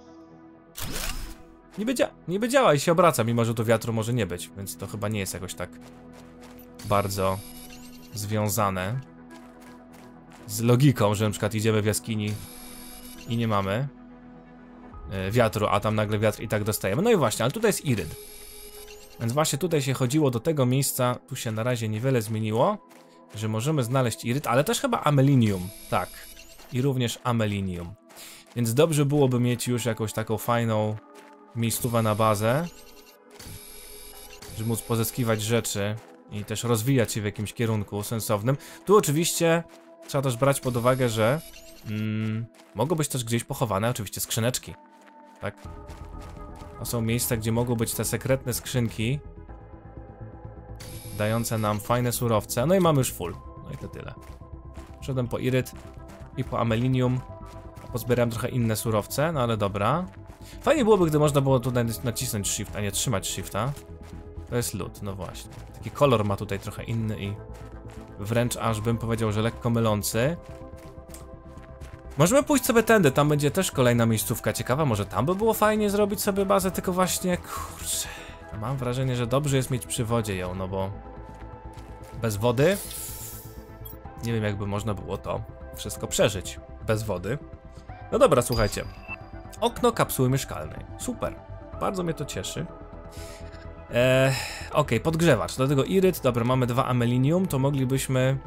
Niby działa i się obraca, mimo że tu wiatru może nie być, więc to chyba nie jest jakoś tak bardzo związane z logiką, że na przykład idziemy w jaskini i nie mamy wiatru, a tam nagle wiatr i tak dostajemy. No i właśnie, ale tutaj jest Iryd. Więc właśnie tutaj się chodziło do tego miejsca, tu się na razie niewiele zmieniło, że możemy znaleźć Iryd, ale też chyba amelinium, tak. I również amelinium. Więc dobrze byłoby mieć już jakąś taką fajną miejscówę na bazę, żeby móc pozyskiwać rzeczy i też rozwijać się w jakimś kierunku sensownym. Tu oczywiście trzeba też brać pod uwagę, że mogą być też gdzieś pochowane oczywiście skrzyneczki, tak? To są miejsca, gdzie mogą być te sekretne skrzynki dające nam fajne surowce. No i mamy już full. No i to tyle. Szedłem po Iryd i po amelinium. Pozbierałem trochę inne surowce, no ale dobra. Fajnie byłoby, gdy można było tutaj nacisnąć shift, a nie trzymać shifta. To jest lód, no właśnie. Taki kolor ma tutaj trochę inny i wręcz aż bym powiedział, że lekko mylący. Możemy pójść sobie tędy, tam będzie też kolejna miejscówka ciekawa. Może tam by było fajnie zrobić sobie bazę, tylko właśnie, kurczę, mam wrażenie, że dobrze jest mieć przy wodzie ją, no bo bez wody nie wiem, jakby można było to wszystko przeżyć bez wody. No dobra, słuchajcie. Okno kapsuły mieszkalnej. Super. Bardzo mnie to cieszy. Okej, podgrzewacz. Do tego Iryd. Dobra, mamy 2 amelinium. To moglibyśmy...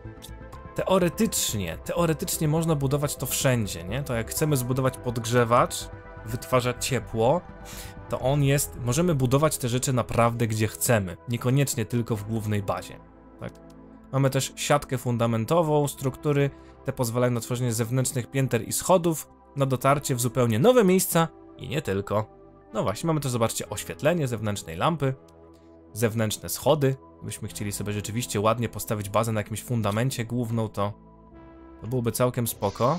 Teoretycznie można budować to wszędzie, nie? To jak chcemy zbudować podgrzewacz, wytwarzać ciepło, to on jest... Możemy budować te rzeczy naprawdę gdzie chcemy. Niekoniecznie tylko w głównej bazie. Tak? Mamy też siatkę fundamentową. Struktury te pozwalają na tworzenie zewnętrznych pięter i schodów, na dotarcie w zupełnie nowe miejsca i nie tylko. No właśnie, mamy też, zobaczcie, oświetlenie zewnętrznej lampy, zewnętrzne schody. Gdybyśmy chcieli sobie rzeczywiście ładnie postawić bazę na jakimś fundamencie główną, to byłoby całkiem spoko.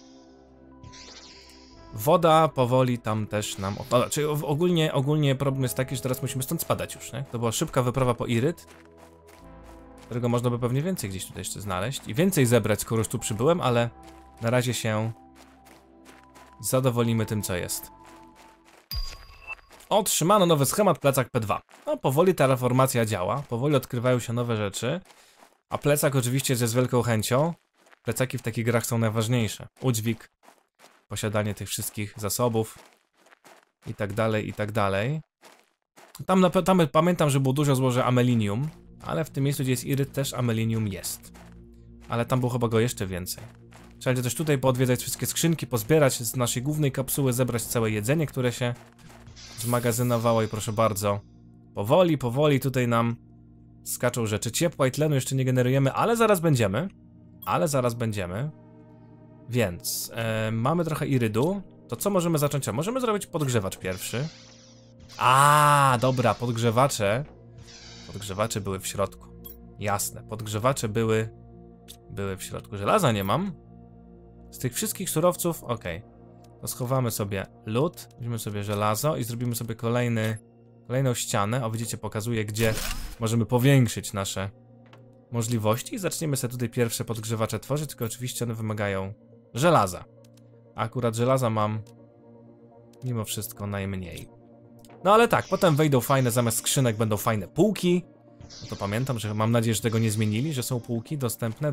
Woda powoli tam też nam... Czyli ogólnie problem jest taki, że teraz musimy stąd spadać już, nie? To była szybka wyprawa po Iryd, którego można by pewnie więcej gdzieś tutaj jeszcze znaleźć i więcej zebrać, skoro już tu przybyłem, ale na razie się zadowolimy tym, co jest. Otrzymano nowy schemat plecak P2. No, powoli ta reformacja działa, powoli odkrywają się nowe rzeczy, a plecak oczywiście jest z wielką chęcią. Plecaki w takich grach są najważniejsze. Udźwig, posiadanie tych wszystkich zasobów i tak dalej, i tak dalej. Tam pamiętam, że było dużo złoże amelinium, ale w tym miejscu, gdzie jest Iryd, też amelinium jest. Ale tam było chyba go jeszcze więcej. Trzeba będzie też tutaj poodwiedzać wszystkie skrzynki, pozbierać z naszej głównej kapsuły, zebrać całe jedzenie, które się zmagazynowało i proszę bardzo, powoli tutaj nam skaczą rzeczy. Ciepła i tlenu jeszcze nie generujemy, ale zaraz będziemy. Więc mamy trochę Irydu. To co możemy zacząć? Możemy zrobić podgrzewacz pierwszy. Dobra, podgrzewacze były w środku. Jasne, podgrzewacze były w środku. Żelaza nie mam. Z tych wszystkich surowców, okej. To schowamy sobie lód, weźmiemy sobie żelazo i zrobimy sobie kolejną ścianę. O, widzicie, pokazuje, gdzie możemy powiększyć nasze możliwości. I zaczniemy sobie tutaj pierwsze podgrzewacze tworzyć, tylko oczywiście one wymagają żelaza. A akurat żelaza mam mimo wszystko najmniej. No ale tak, potem wejdą fajne, zamiast skrzynek będą fajne półki. No to pamiętam, że mam nadzieję, że tego nie zmienili, że są półki dostępne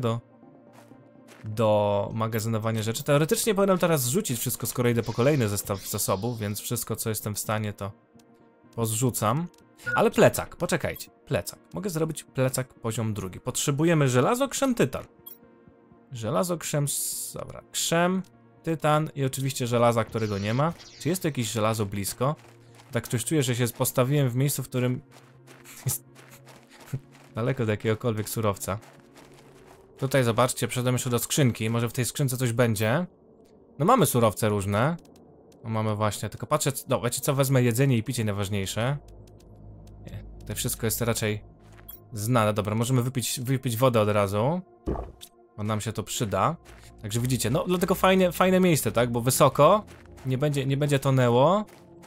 do magazynowania rzeczy. Teoretycznie powinienem teraz zrzucić wszystko, skoro idę po kolejny zestaw zasobów, więc wszystko, co jestem w stanie, to pozrzucam. Ale plecak, poczekajcie, plecak. Mogę zrobić plecak poziom 2. Potrzebujemy żelazo, krzem, tytan. Żelazo, krzem, dobra, krzem, tytan i oczywiście żelaza, którego nie ma. Czy jest tu jakieś żelazo blisko? Tak coś czuję, że się postawiłem w miejscu, w którym jest daleko do jakiegokolwiek surowca. Tutaj zobaczcie, przeszedłem jeszcze do skrzynki, może w tej skrzynce coś będzie. No mamy surowce różne. No mamy właśnie, tylko patrzę, no wiecie co, wezmę jedzenie i picie najważniejsze. Nie, tutaj wszystko jest raczej znane. Dobra, możemy wypić wodę od razu, bo nam się to przyda. Także widzicie, no dlatego fajne miejsce, tak, bo wysoko, nie będzie tonęło.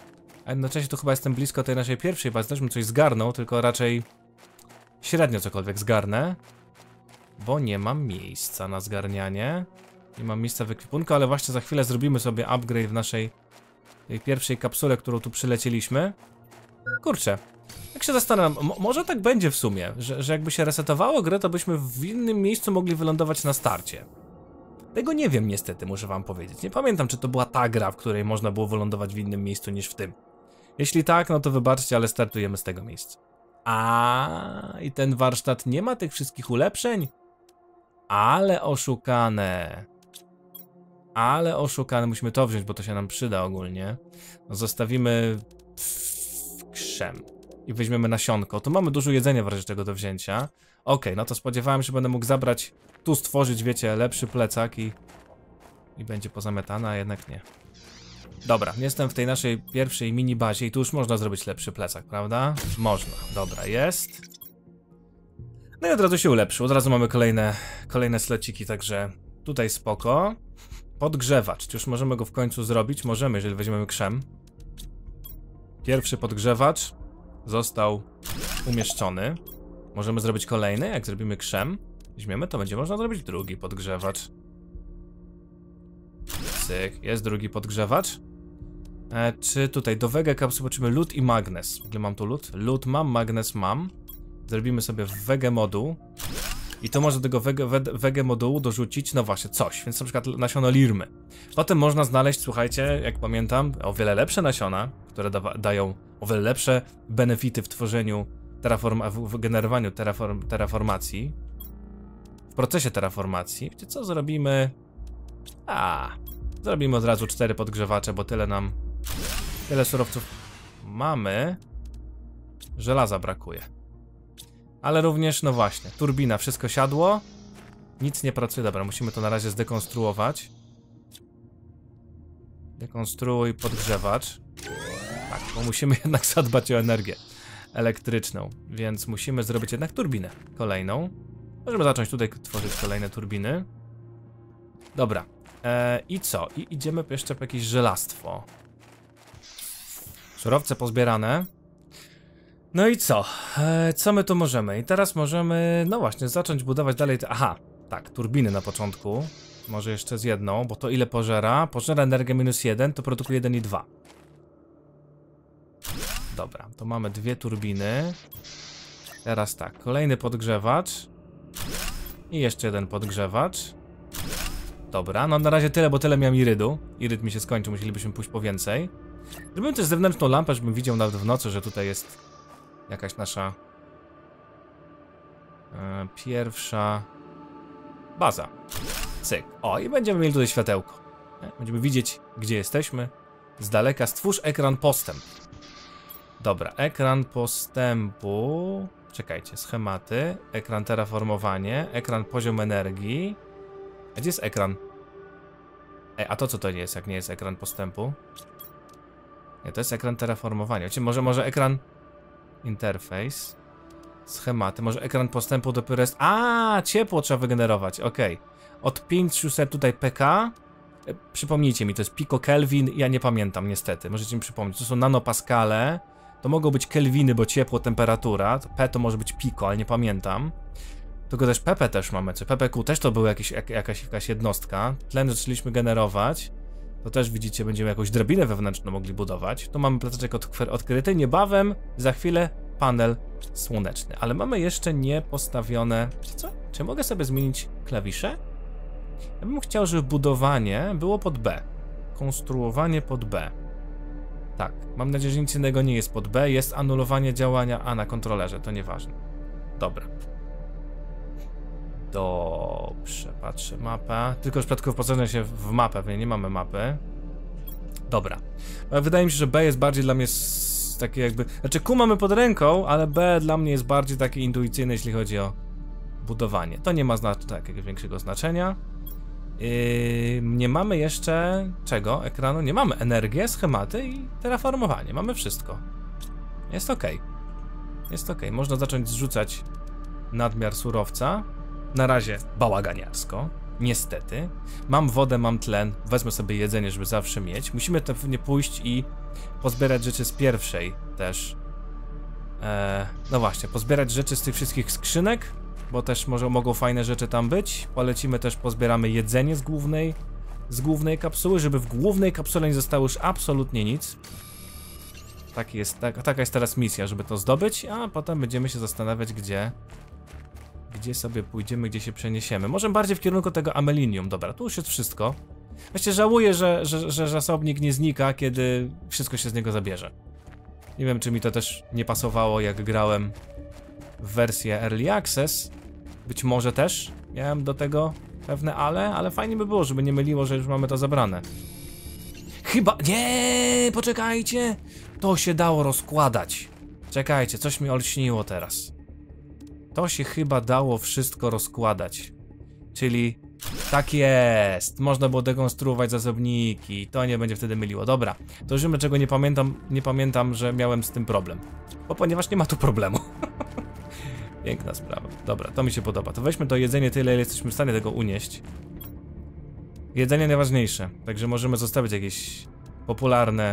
A jednocześnie tu chyba jestem blisko tej naszej pierwszej bazy, też bym coś zgarnął, tylko raczej średnio cokolwiek zgarnę. Bo nie mam miejsca na zgarnianie. Nie mam miejsca w ekwipunku, ale właśnie za chwilę zrobimy sobie upgrade w naszej tej pierwszej kapsule, którą tu przylecieliśmy. Kurczę, jak się zastanawiam, może tak będzie w sumie, że jakby się resetowało grę, to byśmy w innym miejscu mogli wylądować na starcie. Tego nie wiem niestety, muszę wam powiedzieć. Nie pamiętam, czy to była ta gra, w której można było wylądować w innym miejscu niż w tym. Jeśli tak, no to wybaczcie, ale startujemy z tego miejsca. I ten warsztat nie ma tych wszystkich ulepszeń? Ale oszukane. Ale oszukane. Musimy to wziąć, bo to się nam przyda ogólnie. No, zostawimy krzem i weźmiemy nasionko. Tu mamy dużo jedzenia w razie czego do wzięcia. Okej, no to spodziewałem się, że będę mógł zabrać, tu stworzyć, wiecie, lepszy plecak i będzie pozamiatane, a jednak nie. Dobra, jestem w tej naszej pierwszej mini bazie i tu już można zrobić lepszy plecak, prawda? Można, dobra, jest. No i od razu się ulepszył, od razu mamy kolejne slociki, także tutaj spoko. Podgrzewacz, czy już możemy go w końcu zrobić? Możemy, jeżeli weźmiemy krzem. Pierwszy podgrzewacz został umieszczony. Możemy zrobić kolejny, jak zrobimy krzem. Weźmiemy, to będzie można zrobić drugi podgrzewacz. Cyk, jest drugi podgrzewacz. Czy tutaj do Vega Capsule zobaczymy lód i magnes. W ogóle mam tu lód? Lód mam, magnes mam. Zrobimy sobie Vega moduł. I to może do tego Vega modułu dorzucić, no właśnie, coś. Więc na przykład nasiono lirmy. Potem można znaleźć, słuchajcie, jak pamiętam, o wiele lepsze nasiona, które dają o wiele lepsze benefity w tworzeniu w generowaniu terraformacji. W procesie terraformacji. Wiecie co, zrobimy? Zrobimy od razu 4 podgrzewacze, bo tyle surowców mamy. Żelaza brakuje. Ale również, no właśnie, turbina, wszystko siadło. Nic nie pracuje, dobra, musimy to na razie zdekonstruować. Dekonstruuj podgrzewacz. Tak, bo musimy jednak zadbać o energię elektryczną, więc musimy zrobić jednak turbinę kolejną. Możemy zacząć tutaj tworzyć kolejne turbiny. Dobra, i co? I idziemy jeszcze po jakieś żelastwo. Surowce pozbierane. No i co? Co my tu możemy? I teraz możemy, no właśnie, zacząć budować dalej. Aha, tak, turbiny na początku. Może jeszcze z jedną, bo to ile pożera? Pożera energię -1, to produkuje 1 i 2. Dobra, to mamy 2 turbiny. Teraz tak, kolejny podgrzewacz. I jeszcze jeden podgrzewacz. Dobra, no na razie tyle, bo tyle miałem irydu. Iryd mi się skończył, musielibyśmy pójść po więcej. Zrobimy też zewnętrzną lampę, żebym widział nawet w nocy, że tutaj jest jakaś nasza pierwsza baza. Cyk. O, i będziemy mieli tutaj światełko. Będziemy widzieć, gdzie jesteśmy. Z daleka stwórz ekran postęp. Dobra, ekran postępu. Czekajcie, schematy. Ekran terraformowanie. Ekran poziom energii. A gdzie jest ekran? A to co to nie jest, jak nie jest ekran postępu? Nie, to jest ekran terraformowania. Może ekran interfejs. Schematy. Może ekran postępu dopiero jest... ciepło trzeba wygenerować. Okej. Od 500 tutaj pk. Przypomnijcie mi, to jest pico-kelvin. Ja nie pamiętam niestety. Możecie mi przypomnieć. To są nanopaskale. To mogą być kelwiny, bo ciepło, temperatura. P to może być pico, ale nie pamiętam. Tylko też pp też mamy. Czy ppq też to była jakaś jednostka. Tlen zaczęliśmy generować. To też widzicie, będziemy jakąś drabinę wewnętrzną mogli budować. Tu mamy placeczek odkryty. Niebawem, za chwilę panel słoneczny. Ale mamy jeszcze nie postawione... Co? Czy mogę sobie zmienić klawisze? Ja bym chciał, żeby budowanie było pod B. Konstruowanie pod B. Tak, mam nadzieję, że nic innego nie jest pod B. Jest anulowanie działania A na kontrolerze, to nieważne. Dobra. Dobrze, patrzę, mapa. Tylko w przypadku wposażenia się w mapę, nie mamy mapy. Dobra. Wydaje mi się, że B jest bardziej dla mnie takie jakby... Znaczy Q mamy pod ręką, ale B dla mnie jest bardziej takie intuicyjne, jeśli chodzi o budowanie. To nie ma takiego większego znaczenia. Nie mamy jeszcze... czego? Ekranu? Nie mamy energię, schematy i terraformowanie. Mamy wszystko. Jest ok. Jest ok. Można zacząć zrzucać nadmiar surowca. Na razie bałaganiarsko. Niestety. Mam wodę, mam tlen. Wezmę sobie jedzenie, żeby zawsze mieć. Musimy pewnie pójść i pozbierać rzeczy z pierwszej też. No właśnie, pozbierać rzeczy z tych wszystkich skrzynek, bo też mogą fajne rzeczy tam być. Polecimy też, pozbieramy jedzenie z głównej kapsuły, żeby w głównej kapsule nie zostało już absolutnie nic. Taka jest teraz misja, żeby to zdobyć, a potem będziemy się zastanawiać, gdzie sobie pójdziemy, gdzie się przeniesiemy. Może bardziej w kierunku tego amelinium. Dobra, tu już jest wszystko. Właściwie żałuję, że zasobnik nie znika, kiedy wszystko się z niego zabierze. Nie wiem, czy mi to też nie pasowało, jak grałem w wersję Early Access. Być może też miałem do tego pewne ale fajnie by było, żeby nie myliło, że już mamy to zabrane. Chyba... Nie, poczekajcie! To się dało rozkładać. Czekajcie, coś mi olśniło teraz. To się chyba dało wszystko rozkładać. Czyli... Tak jest! Można było dekonstruować zasobniki. To nie będzie wtedy myliło. Dobra, to już czego nie pamiętam, że miałem z tym problem. Bo ponieważ nie ma tu problemu. Piękna sprawa. Dobra, to mi się podoba. To weźmy to jedzenie tyle, ile jesteśmy w stanie tego unieść. Jedzenie najważniejsze. Także możemy zostawić jakieś popularne...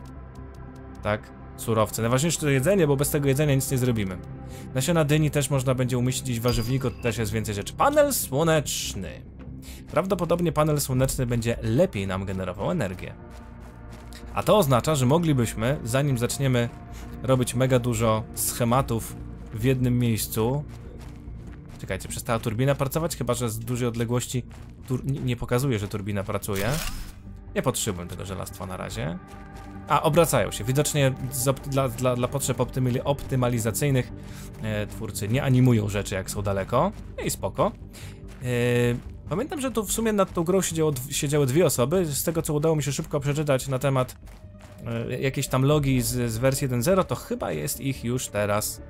Tak? Surowce. Najważniejsze to jedzenie, bo bez tego jedzenia nic nie zrobimy. Nasiona dyni też można będzie umieścić gdzieś w warzywniku, to też jest więcej rzeczy. Panel słoneczny. Prawdopodobnie panel słoneczny będzie lepiej nam generował energię. A to oznacza, że moglibyśmy, zanim zaczniemy robić mega dużo schematów w jednym miejscu... Czekajcie, przestała turbina pracować? Chyba że z dużej odległości nie pokazuje, że turbina pracuje. Nie potrzebuję tego żelastwa na razie. A, obracają się. Widocznie dla potrzeb optymalizacyjnych twórcy nie animują rzeczy, jak są daleko. I spoko. Pamiętam, że tu w sumie nad tą grą siedziały dwie osoby. Z tego, co udało mi się szybko przeczytać na temat jakieś tam logi z wersji 1.0, to chyba jest ich już teraz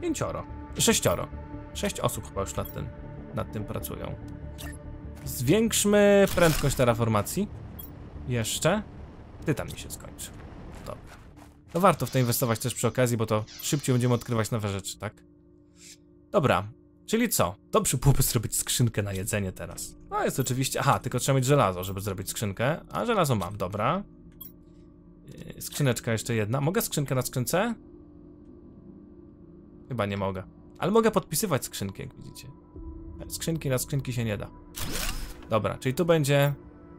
6. 6 osób chyba już nad tym pracują. Zwiększmy prędkość terraformacji. Jeszcze. Tytan mi się skończy. Dobra. No warto w to inwestować też przy okazji, bo to szybciej będziemy odkrywać nowe rzeczy, tak? Dobra. Czyli co? Dobrze byłoby zrobić skrzynkę na jedzenie teraz. No jest oczywiście... Aha, tylko trzeba mieć żelazo, żeby zrobić skrzynkę. A żelazo mam, dobra. Skrzyneczka jeszcze jedna. Mogę skrzynkę na skrzynce? Chyba nie mogę. Ale mogę podpisywać skrzynki, jak widzicie. Skrzynki na skrzynki się nie da. Dobra, czyli tu będzie...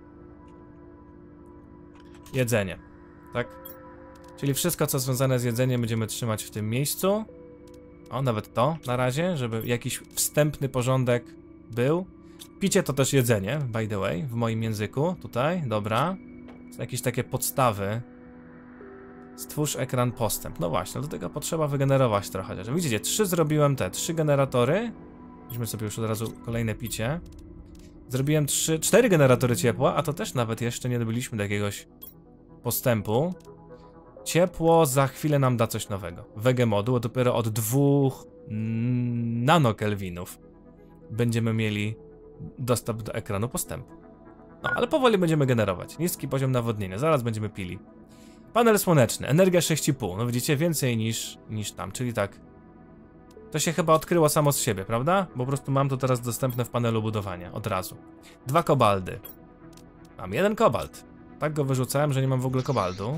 jedzenie, tak? Czyli wszystko, co związane z jedzeniem, będziemy trzymać w tym miejscu. O, nawet to na razie, żeby jakiś wstępny porządek był. Picie to też jedzenie, by the way, w moim języku, tutaj, dobra. Są jakieś takie podstawy. Stwórz ekran postęp. No właśnie, do tego potrzeba wygenerować trochę. Widzicie, 3 zrobiłem 3 generatory. Weźmy sobie już od razu kolejne picie. Zrobiłem 4 generatory ciepła, a to też nawet jeszcze nie dobyliśmy do jakiegoś postępu. Ciepło za chwilę nam da coś nowego. Wege moduł, dopiero od 2 nanokelwinów będziemy mieli dostęp do ekranu postępu. No, ale powoli będziemy generować. Niski poziom nawodnienia, zaraz będziemy pili. Panel słoneczny, energia 6,5. No widzicie, więcej niż tam, czyli tak. To się chyba odkryło samo z siebie, prawda? Bo po prostu mam to teraz dostępne w panelu budowania, od razu. 2 kobaldy. Mam 1 kobalt. Tak go wyrzucałem, że nie mam w ogóle kobaltu.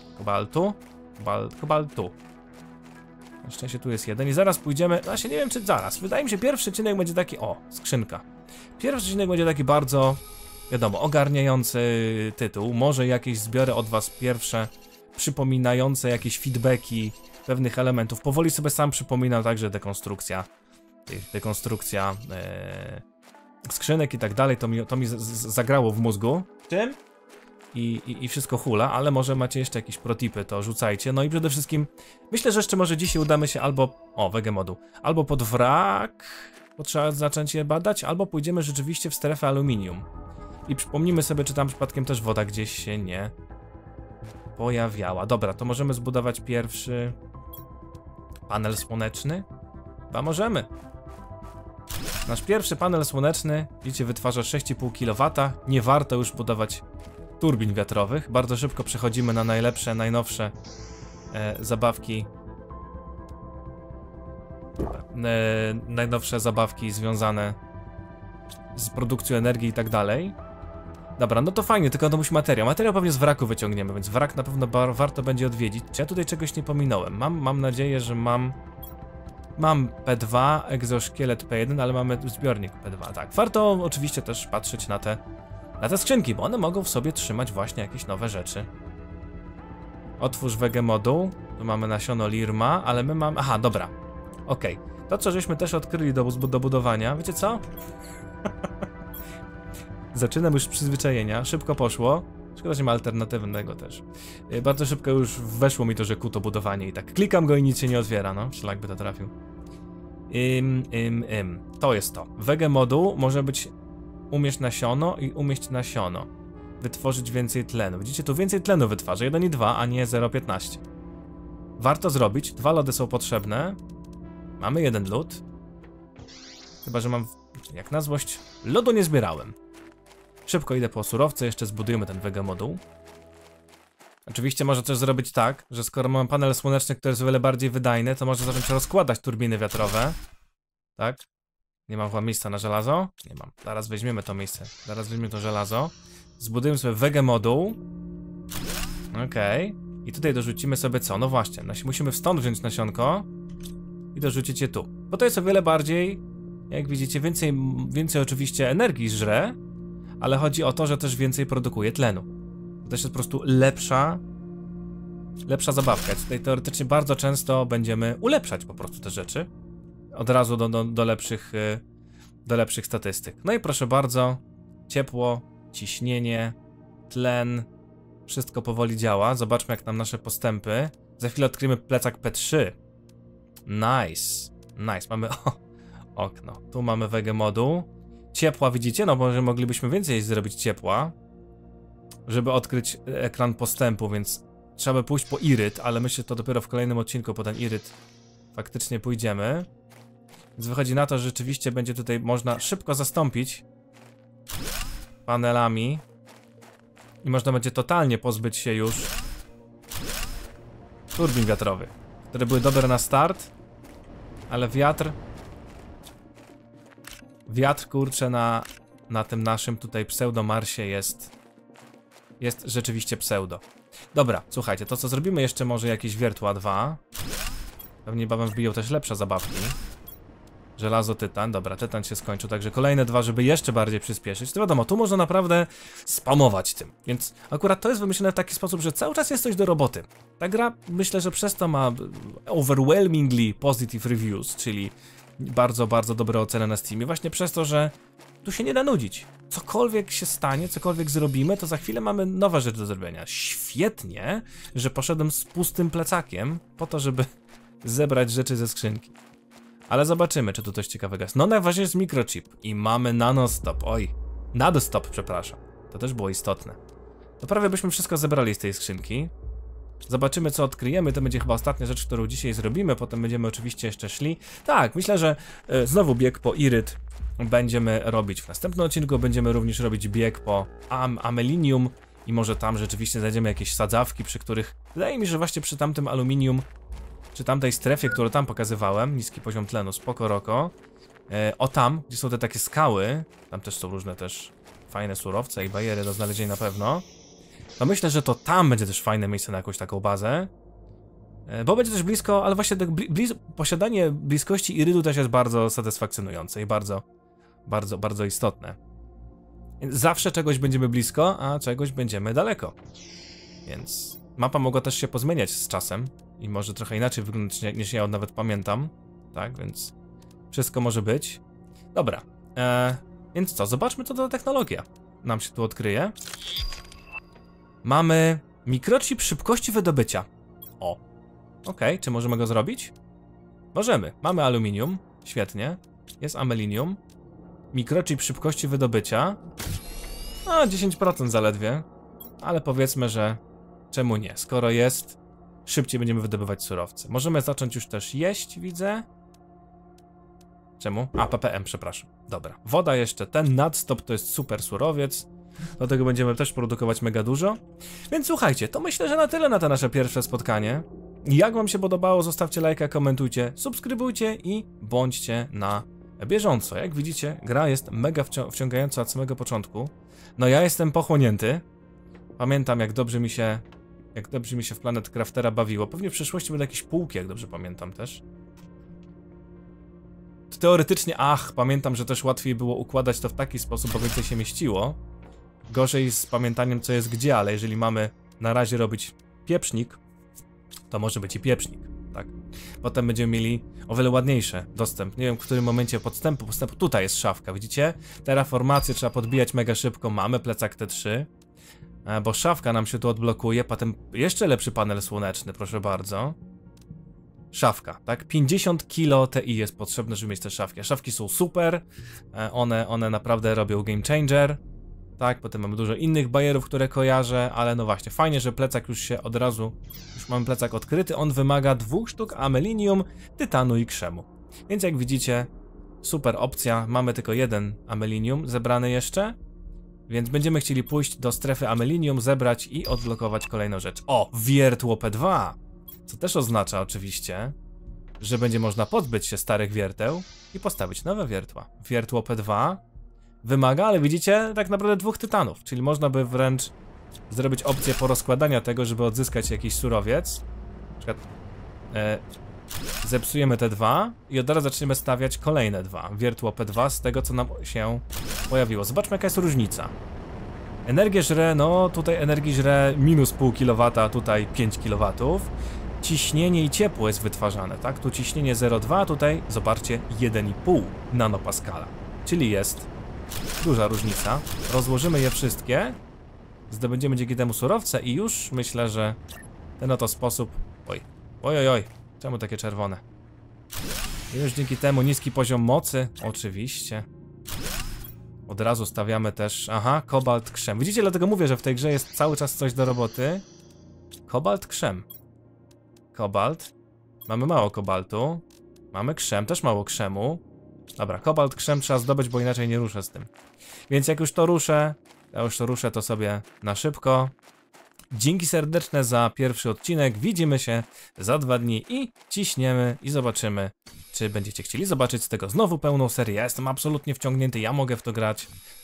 Kobaltu. Na szczęście tu jest 1 i zaraz pójdziemy, właśnie nie wiem czy zaraz. Wydaje mi się, pierwszy odcinek będzie taki, o, skrzynka. Pierwszy odcinek będzie taki bardzo, wiadomo, ogarniający tytuł. Może jakieś zbiorę od was pierwsze, przypominające jakieś feedbacki pewnych elementów. Powoli sobie sam przypominam także dekonstrukcja skrzynek i tak dalej. To mi zagrało w mózgu. Czym? I wszystko hula, ale może macie jeszcze jakieś protipy, to rzucajcie. No i przede wszystkim, myślę, że jeszcze może dzisiaj udamy się albo, wege moduł, albo pod wrak, bo trzeba zacząć je badać, albo pójdziemy rzeczywiście w strefę aluminium. I przypomnijmy sobie, czy tam przypadkiem też woda gdzieś się nie pojawiała. Dobra, to możemy zbudować pierwszy panel słoneczny? Chyba możemy. Nasz pierwszy panel słoneczny, widzicie, wytwarza 6,5 kW. Nie warto już budować turbin wiatrowych. Bardzo szybko przechodzimy na najlepsze, najnowsze zabawki. Najnowsze zabawki związane z produkcją energii i tak dalej. Dobra, no to fajnie, tylko to musi materiał. Materiał pewnie z wraku wyciągniemy, więc wrak na pewno warto będzie odwiedzić. Czy ja tutaj czegoś nie pominąłem? Mam nadzieję, że mam P2, egzoszkielet P1, ale mamy zbiornik P2, tak. Warto oczywiście też patrzeć na te skrzynki, bo one mogą w sobie trzymać właśnie jakieś nowe rzeczy. Otwórz wege moduł. Tu mamy nasiono Lirma, ale my mamy... Aha, dobra. Okej. To, co żeśmy też odkryli do budowania, wiecie co? Zaczynam już przyzwyczajenia, szybko poszło. Szkoda, że nie ma alternatywnego też. Bardzo szybko już weszło mi to, że to budowanie i tak klikam go i nic się nie otwiera, no. Szlak by to trafił. To jest to. Wege moduł może być umieść nasiono i umieść nasiono. Wytworzyć więcej tlenu. Widzicie, tu więcej tlenu wytwarza. 1 i 2, a nie 0,15. Warto zrobić. 2 lody są potrzebne. Mamy 1 lód. Chyba, że mam... Jak na złość, lodu nie zbierałem. Szybko idę po surowce, jeszcze zbudujemy ten wege moduł. Oczywiście można też zrobić tak, że skoro mamy panel słoneczny, który jest o wiele bardziej wydajny, to można zacząć rozkładać turbiny wiatrowe. Tak? Nie mam chyba miejsca na żelazo? Nie mam. Zaraz weźmiemy to miejsce. Zaraz weźmiemy to żelazo. Zbudujemy sobie wege moduł. Okej. I tutaj dorzucimy sobie co? No właśnie, musimy stąd wziąć nasionko i dorzucić je tu. Bo to jest o wiele bardziej, jak widzicie, więcej oczywiście energii żre, ale chodzi o to, że też więcej produkuje tlenu. To też jest po prostu lepsza zabawka. Tutaj teoretycznie bardzo często będziemy ulepszać po prostu te rzeczy. Od razu do lepszych statystyk. No i proszę bardzo, ciepło, ciśnienie, tlen, wszystko powoli działa. Zobaczmy, jak nam nasze postępy. Za chwilę odkryjemy plecak P3. Nice. Mamy okno. Tu mamy wege moduł. Ciepła, widzicie? No może moglibyśmy więcej zrobić ciepła, żeby odkryć ekran postępu, więc trzeba by pójść po iryt, ale myślę, że to dopiero w kolejnym odcinku po ten iryt faktycznie pójdziemy. Więc wychodzi na to, że rzeczywiście będzie tutaj można szybko zastąpić panelami i można będzie totalnie pozbyć się już turbin wiatrowych, które były dobre na start, ale wiatr kurczę na tym naszym tutaj pseudo-Marsie jest rzeczywiście pseudo. Dobra, słuchajcie, to co zrobimy jeszcze może jakieś wiertła 2. Pewnie niebawem wbiją też lepsze zabawki. Żelazo, tytan, dobra, tytan się skończył, także kolejne 2, żeby jeszcze bardziej przyspieszyć. To wiadomo, tu można naprawdę spamować tym, więc akurat to jest wymyślone w taki sposób, że cały czas jest coś do roboty. Ta gra, myślę, że przez to ma overwhelmingly positive reviews, czyli bardzo, bardzo dobre oceny na Steamie, właśnie przez to, że tu się nie da nudzić. Cokolwiek się stanie, cokolwiek zrobimy, to za chwilę mamy nowe rzeczy do zrobienia. Świetnie, że poszedłem z pustym plecakiem po to, żeby zebrać rzeczy ze skrzynki. Ale zobaczymy, czy tu coś ciekawego jest. No najważniejsze jest mikrochip i mamy nanostop. Oj, nadostop, przepraszam. To też było istotne. To prawie byśmy wszystko zebrali z tej skrzynki. Zobaczymy, co odkryjemy. To będzie chyba ostatnia rzecz, którą dzisiaj zrobimy. Potem będziemy oczywiście jeszcze szli. Tak, myślę, że znowu bieg po iryt będziemy robić w następnym odcinku. Będziemy również robić bieg po amelinium i może tam rzeczywiście znajdziemy jakieś sadzawki, przy których wydaje mi się, że właśnie przy tamtym aluminium, czy tamtej strefie, którą tam pokazywałem, niski poziom tlenu, spoko roko. O tam, gdzie są te takie skały, tam też są różne też fajne surowce i bariery do znalezienia na pewno. To myślę, że to tam będzie też fajne miejsce na jakąś taką bazę. Bo będzie też blisko, ale właśnie tak posiadanie bliskości irydu też jest bardzo satysfakcjonujące i bardzo, bardzo, bardzo istotne. Zawsze czegoś będziemy blisko, a czegoś będziemy daleko. Więc mapa mogła też się pozmieniać z czasem i może trochę inaczej wyglądać niż ja nawet pamiętam. Tak, więc wszystko może być. Dobra, więc co, zobaczmy, co ta technologia nam się tu odkryje. Mamy mikrochip szybkości wydobycia. O, okej, czy możemy go zrobić? Możemy, mamy aluminium, świetnie. Jest amelinium. Mikrochip szybkości wydobycia. No, 10% zaledwie. Ale powiedzmy, że czemu nie? Skoro jest, szybciej będziemy wydobywać surowce. Możemy zacząć już też jeść, widzę. Czemu? A, ppm, przepraszam. Dobra, woda jeszcze, ten nadstop to jest super surowiec. Do tego będziemy też produkować mega dużo. Więc słuchajcie, to myślę, że na tyle na to nasze pierwsze spotkanie. Jak wam się podobało, zostawcie lajka, komentujcie, subskrybujcie i bądźcie na bieżąco. Jak widzicie, gra jest mega wciągająca od samego początku. No ja jestem pochłonięty. Pamiętam jak dobrze mi się w Planet Craftera bawiło. Pewnie w przyszłości będą jakieś półki, jak dobrze pamiętam też. Teoretycznie, pamiętam, że też łatwiej było układać to w taki sposób, bo więcej się mieściło. Gorzej z pamiętaniem, co jest gdzie, ale jeżeli mamy na razie robić pieprznik, to może być i pieprznik, tak? Potem będziemy mieli o wiele ładniejszy dostęp. Nie wiem, w którym momencie podstępu. Tutaj jest szafka, widzicie? Terraformację trzeba podbijać mega szybko. Mamy plecak T3, bo szafka nam się tu odblokuje. Potem jeszcze lepszy panel słoneczny, proszę bardzo. Szafka, tak? 50 kilo TI jest potrzebne, żeby mieć te szafki. Szafki są super, one naprawdę robią game changer. Tak, potem mamy dużo innych bajerów, które kojarzę, ale no właśnie, fajnie, że plecak już się od razu, już mamy plecak odkryty, on wymaga 2 sztuk amelinium, tytanu i krzemu. Więc jak widzicie, super opcja, mamy tylko 1 amelinium zebrany jeszcze, więc będziemy chcieli pójść do strefy amelinium, zebrać i odblokować kolejną rzecz. O, wiertło P2, co też oznacza oczywiście, że będzie można pozbyć się starych wierteł i postawić nowe wiertła. Wiertło P2 wymaga, ale widzicie, tak naprawdę 2 tytanów, czyli można by wręcz zrobić opcję porozkładania tego, żeby odzyskać jakiś surowiec. Na przykład zepsujemy te 2 i od razu zaczniemy stawiać kolejne 2. Wiertło P2 z tego, co nam się pojawiło. Zobaczmy, jaka jest różnica. Energię żre, no tutaj energii żre minus pół kW, a tutaj 5 kW. Ciśnienie i ciepło jest wytwarzane, tak? Tu ciśnienie 0,2, tutaj zobaczcie 1,5 nanopaskala, czyli jest duża różnica. Rozłożymy je wszystkie, zdobędziemy dzięki temu surowce i już myślę, że w ten oto sposób... Oj, czemu takie czerwone? Już dzięki temu niski poziom mocy, oczywiście. Od razu stawiamy też, kobalt, krzem. Widzicie, dlatego mówię, że w tej grze jest cały czas coś do roboty. Kobalt, krzem. Kobalt. Mamy mało kobaltu. Mamy krzem, też mało krzemu. Dobra, kobalt, krzem trzeba zdobyć, bo inaczej nie ruszę z tym. Więc jak już to ruszę, to sobie na szybko. Dzięki serdeczne za pierwszy odcinek. Widzimy się za 2 dni i ciśniemy i zobaczymy, czy będziecie chcieli zobaczyć z tego znowu pełną serię. Ja jestem absolutnie wciągnięty, ja mogę w to grać.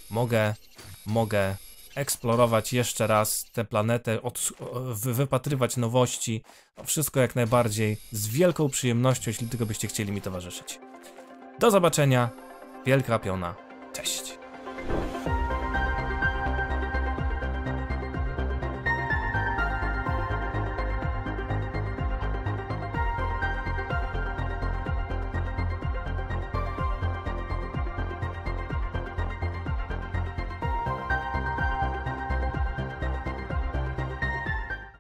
Mogę eksplorować jeszcze raz tę planetę, wypatrywać nowości. Wszystko jak najbardziej z wielką przyjemnością, jeśli tylko byście chcieli mi towarzyszyć. Do zobaczenia. Wielka piona. Cześć.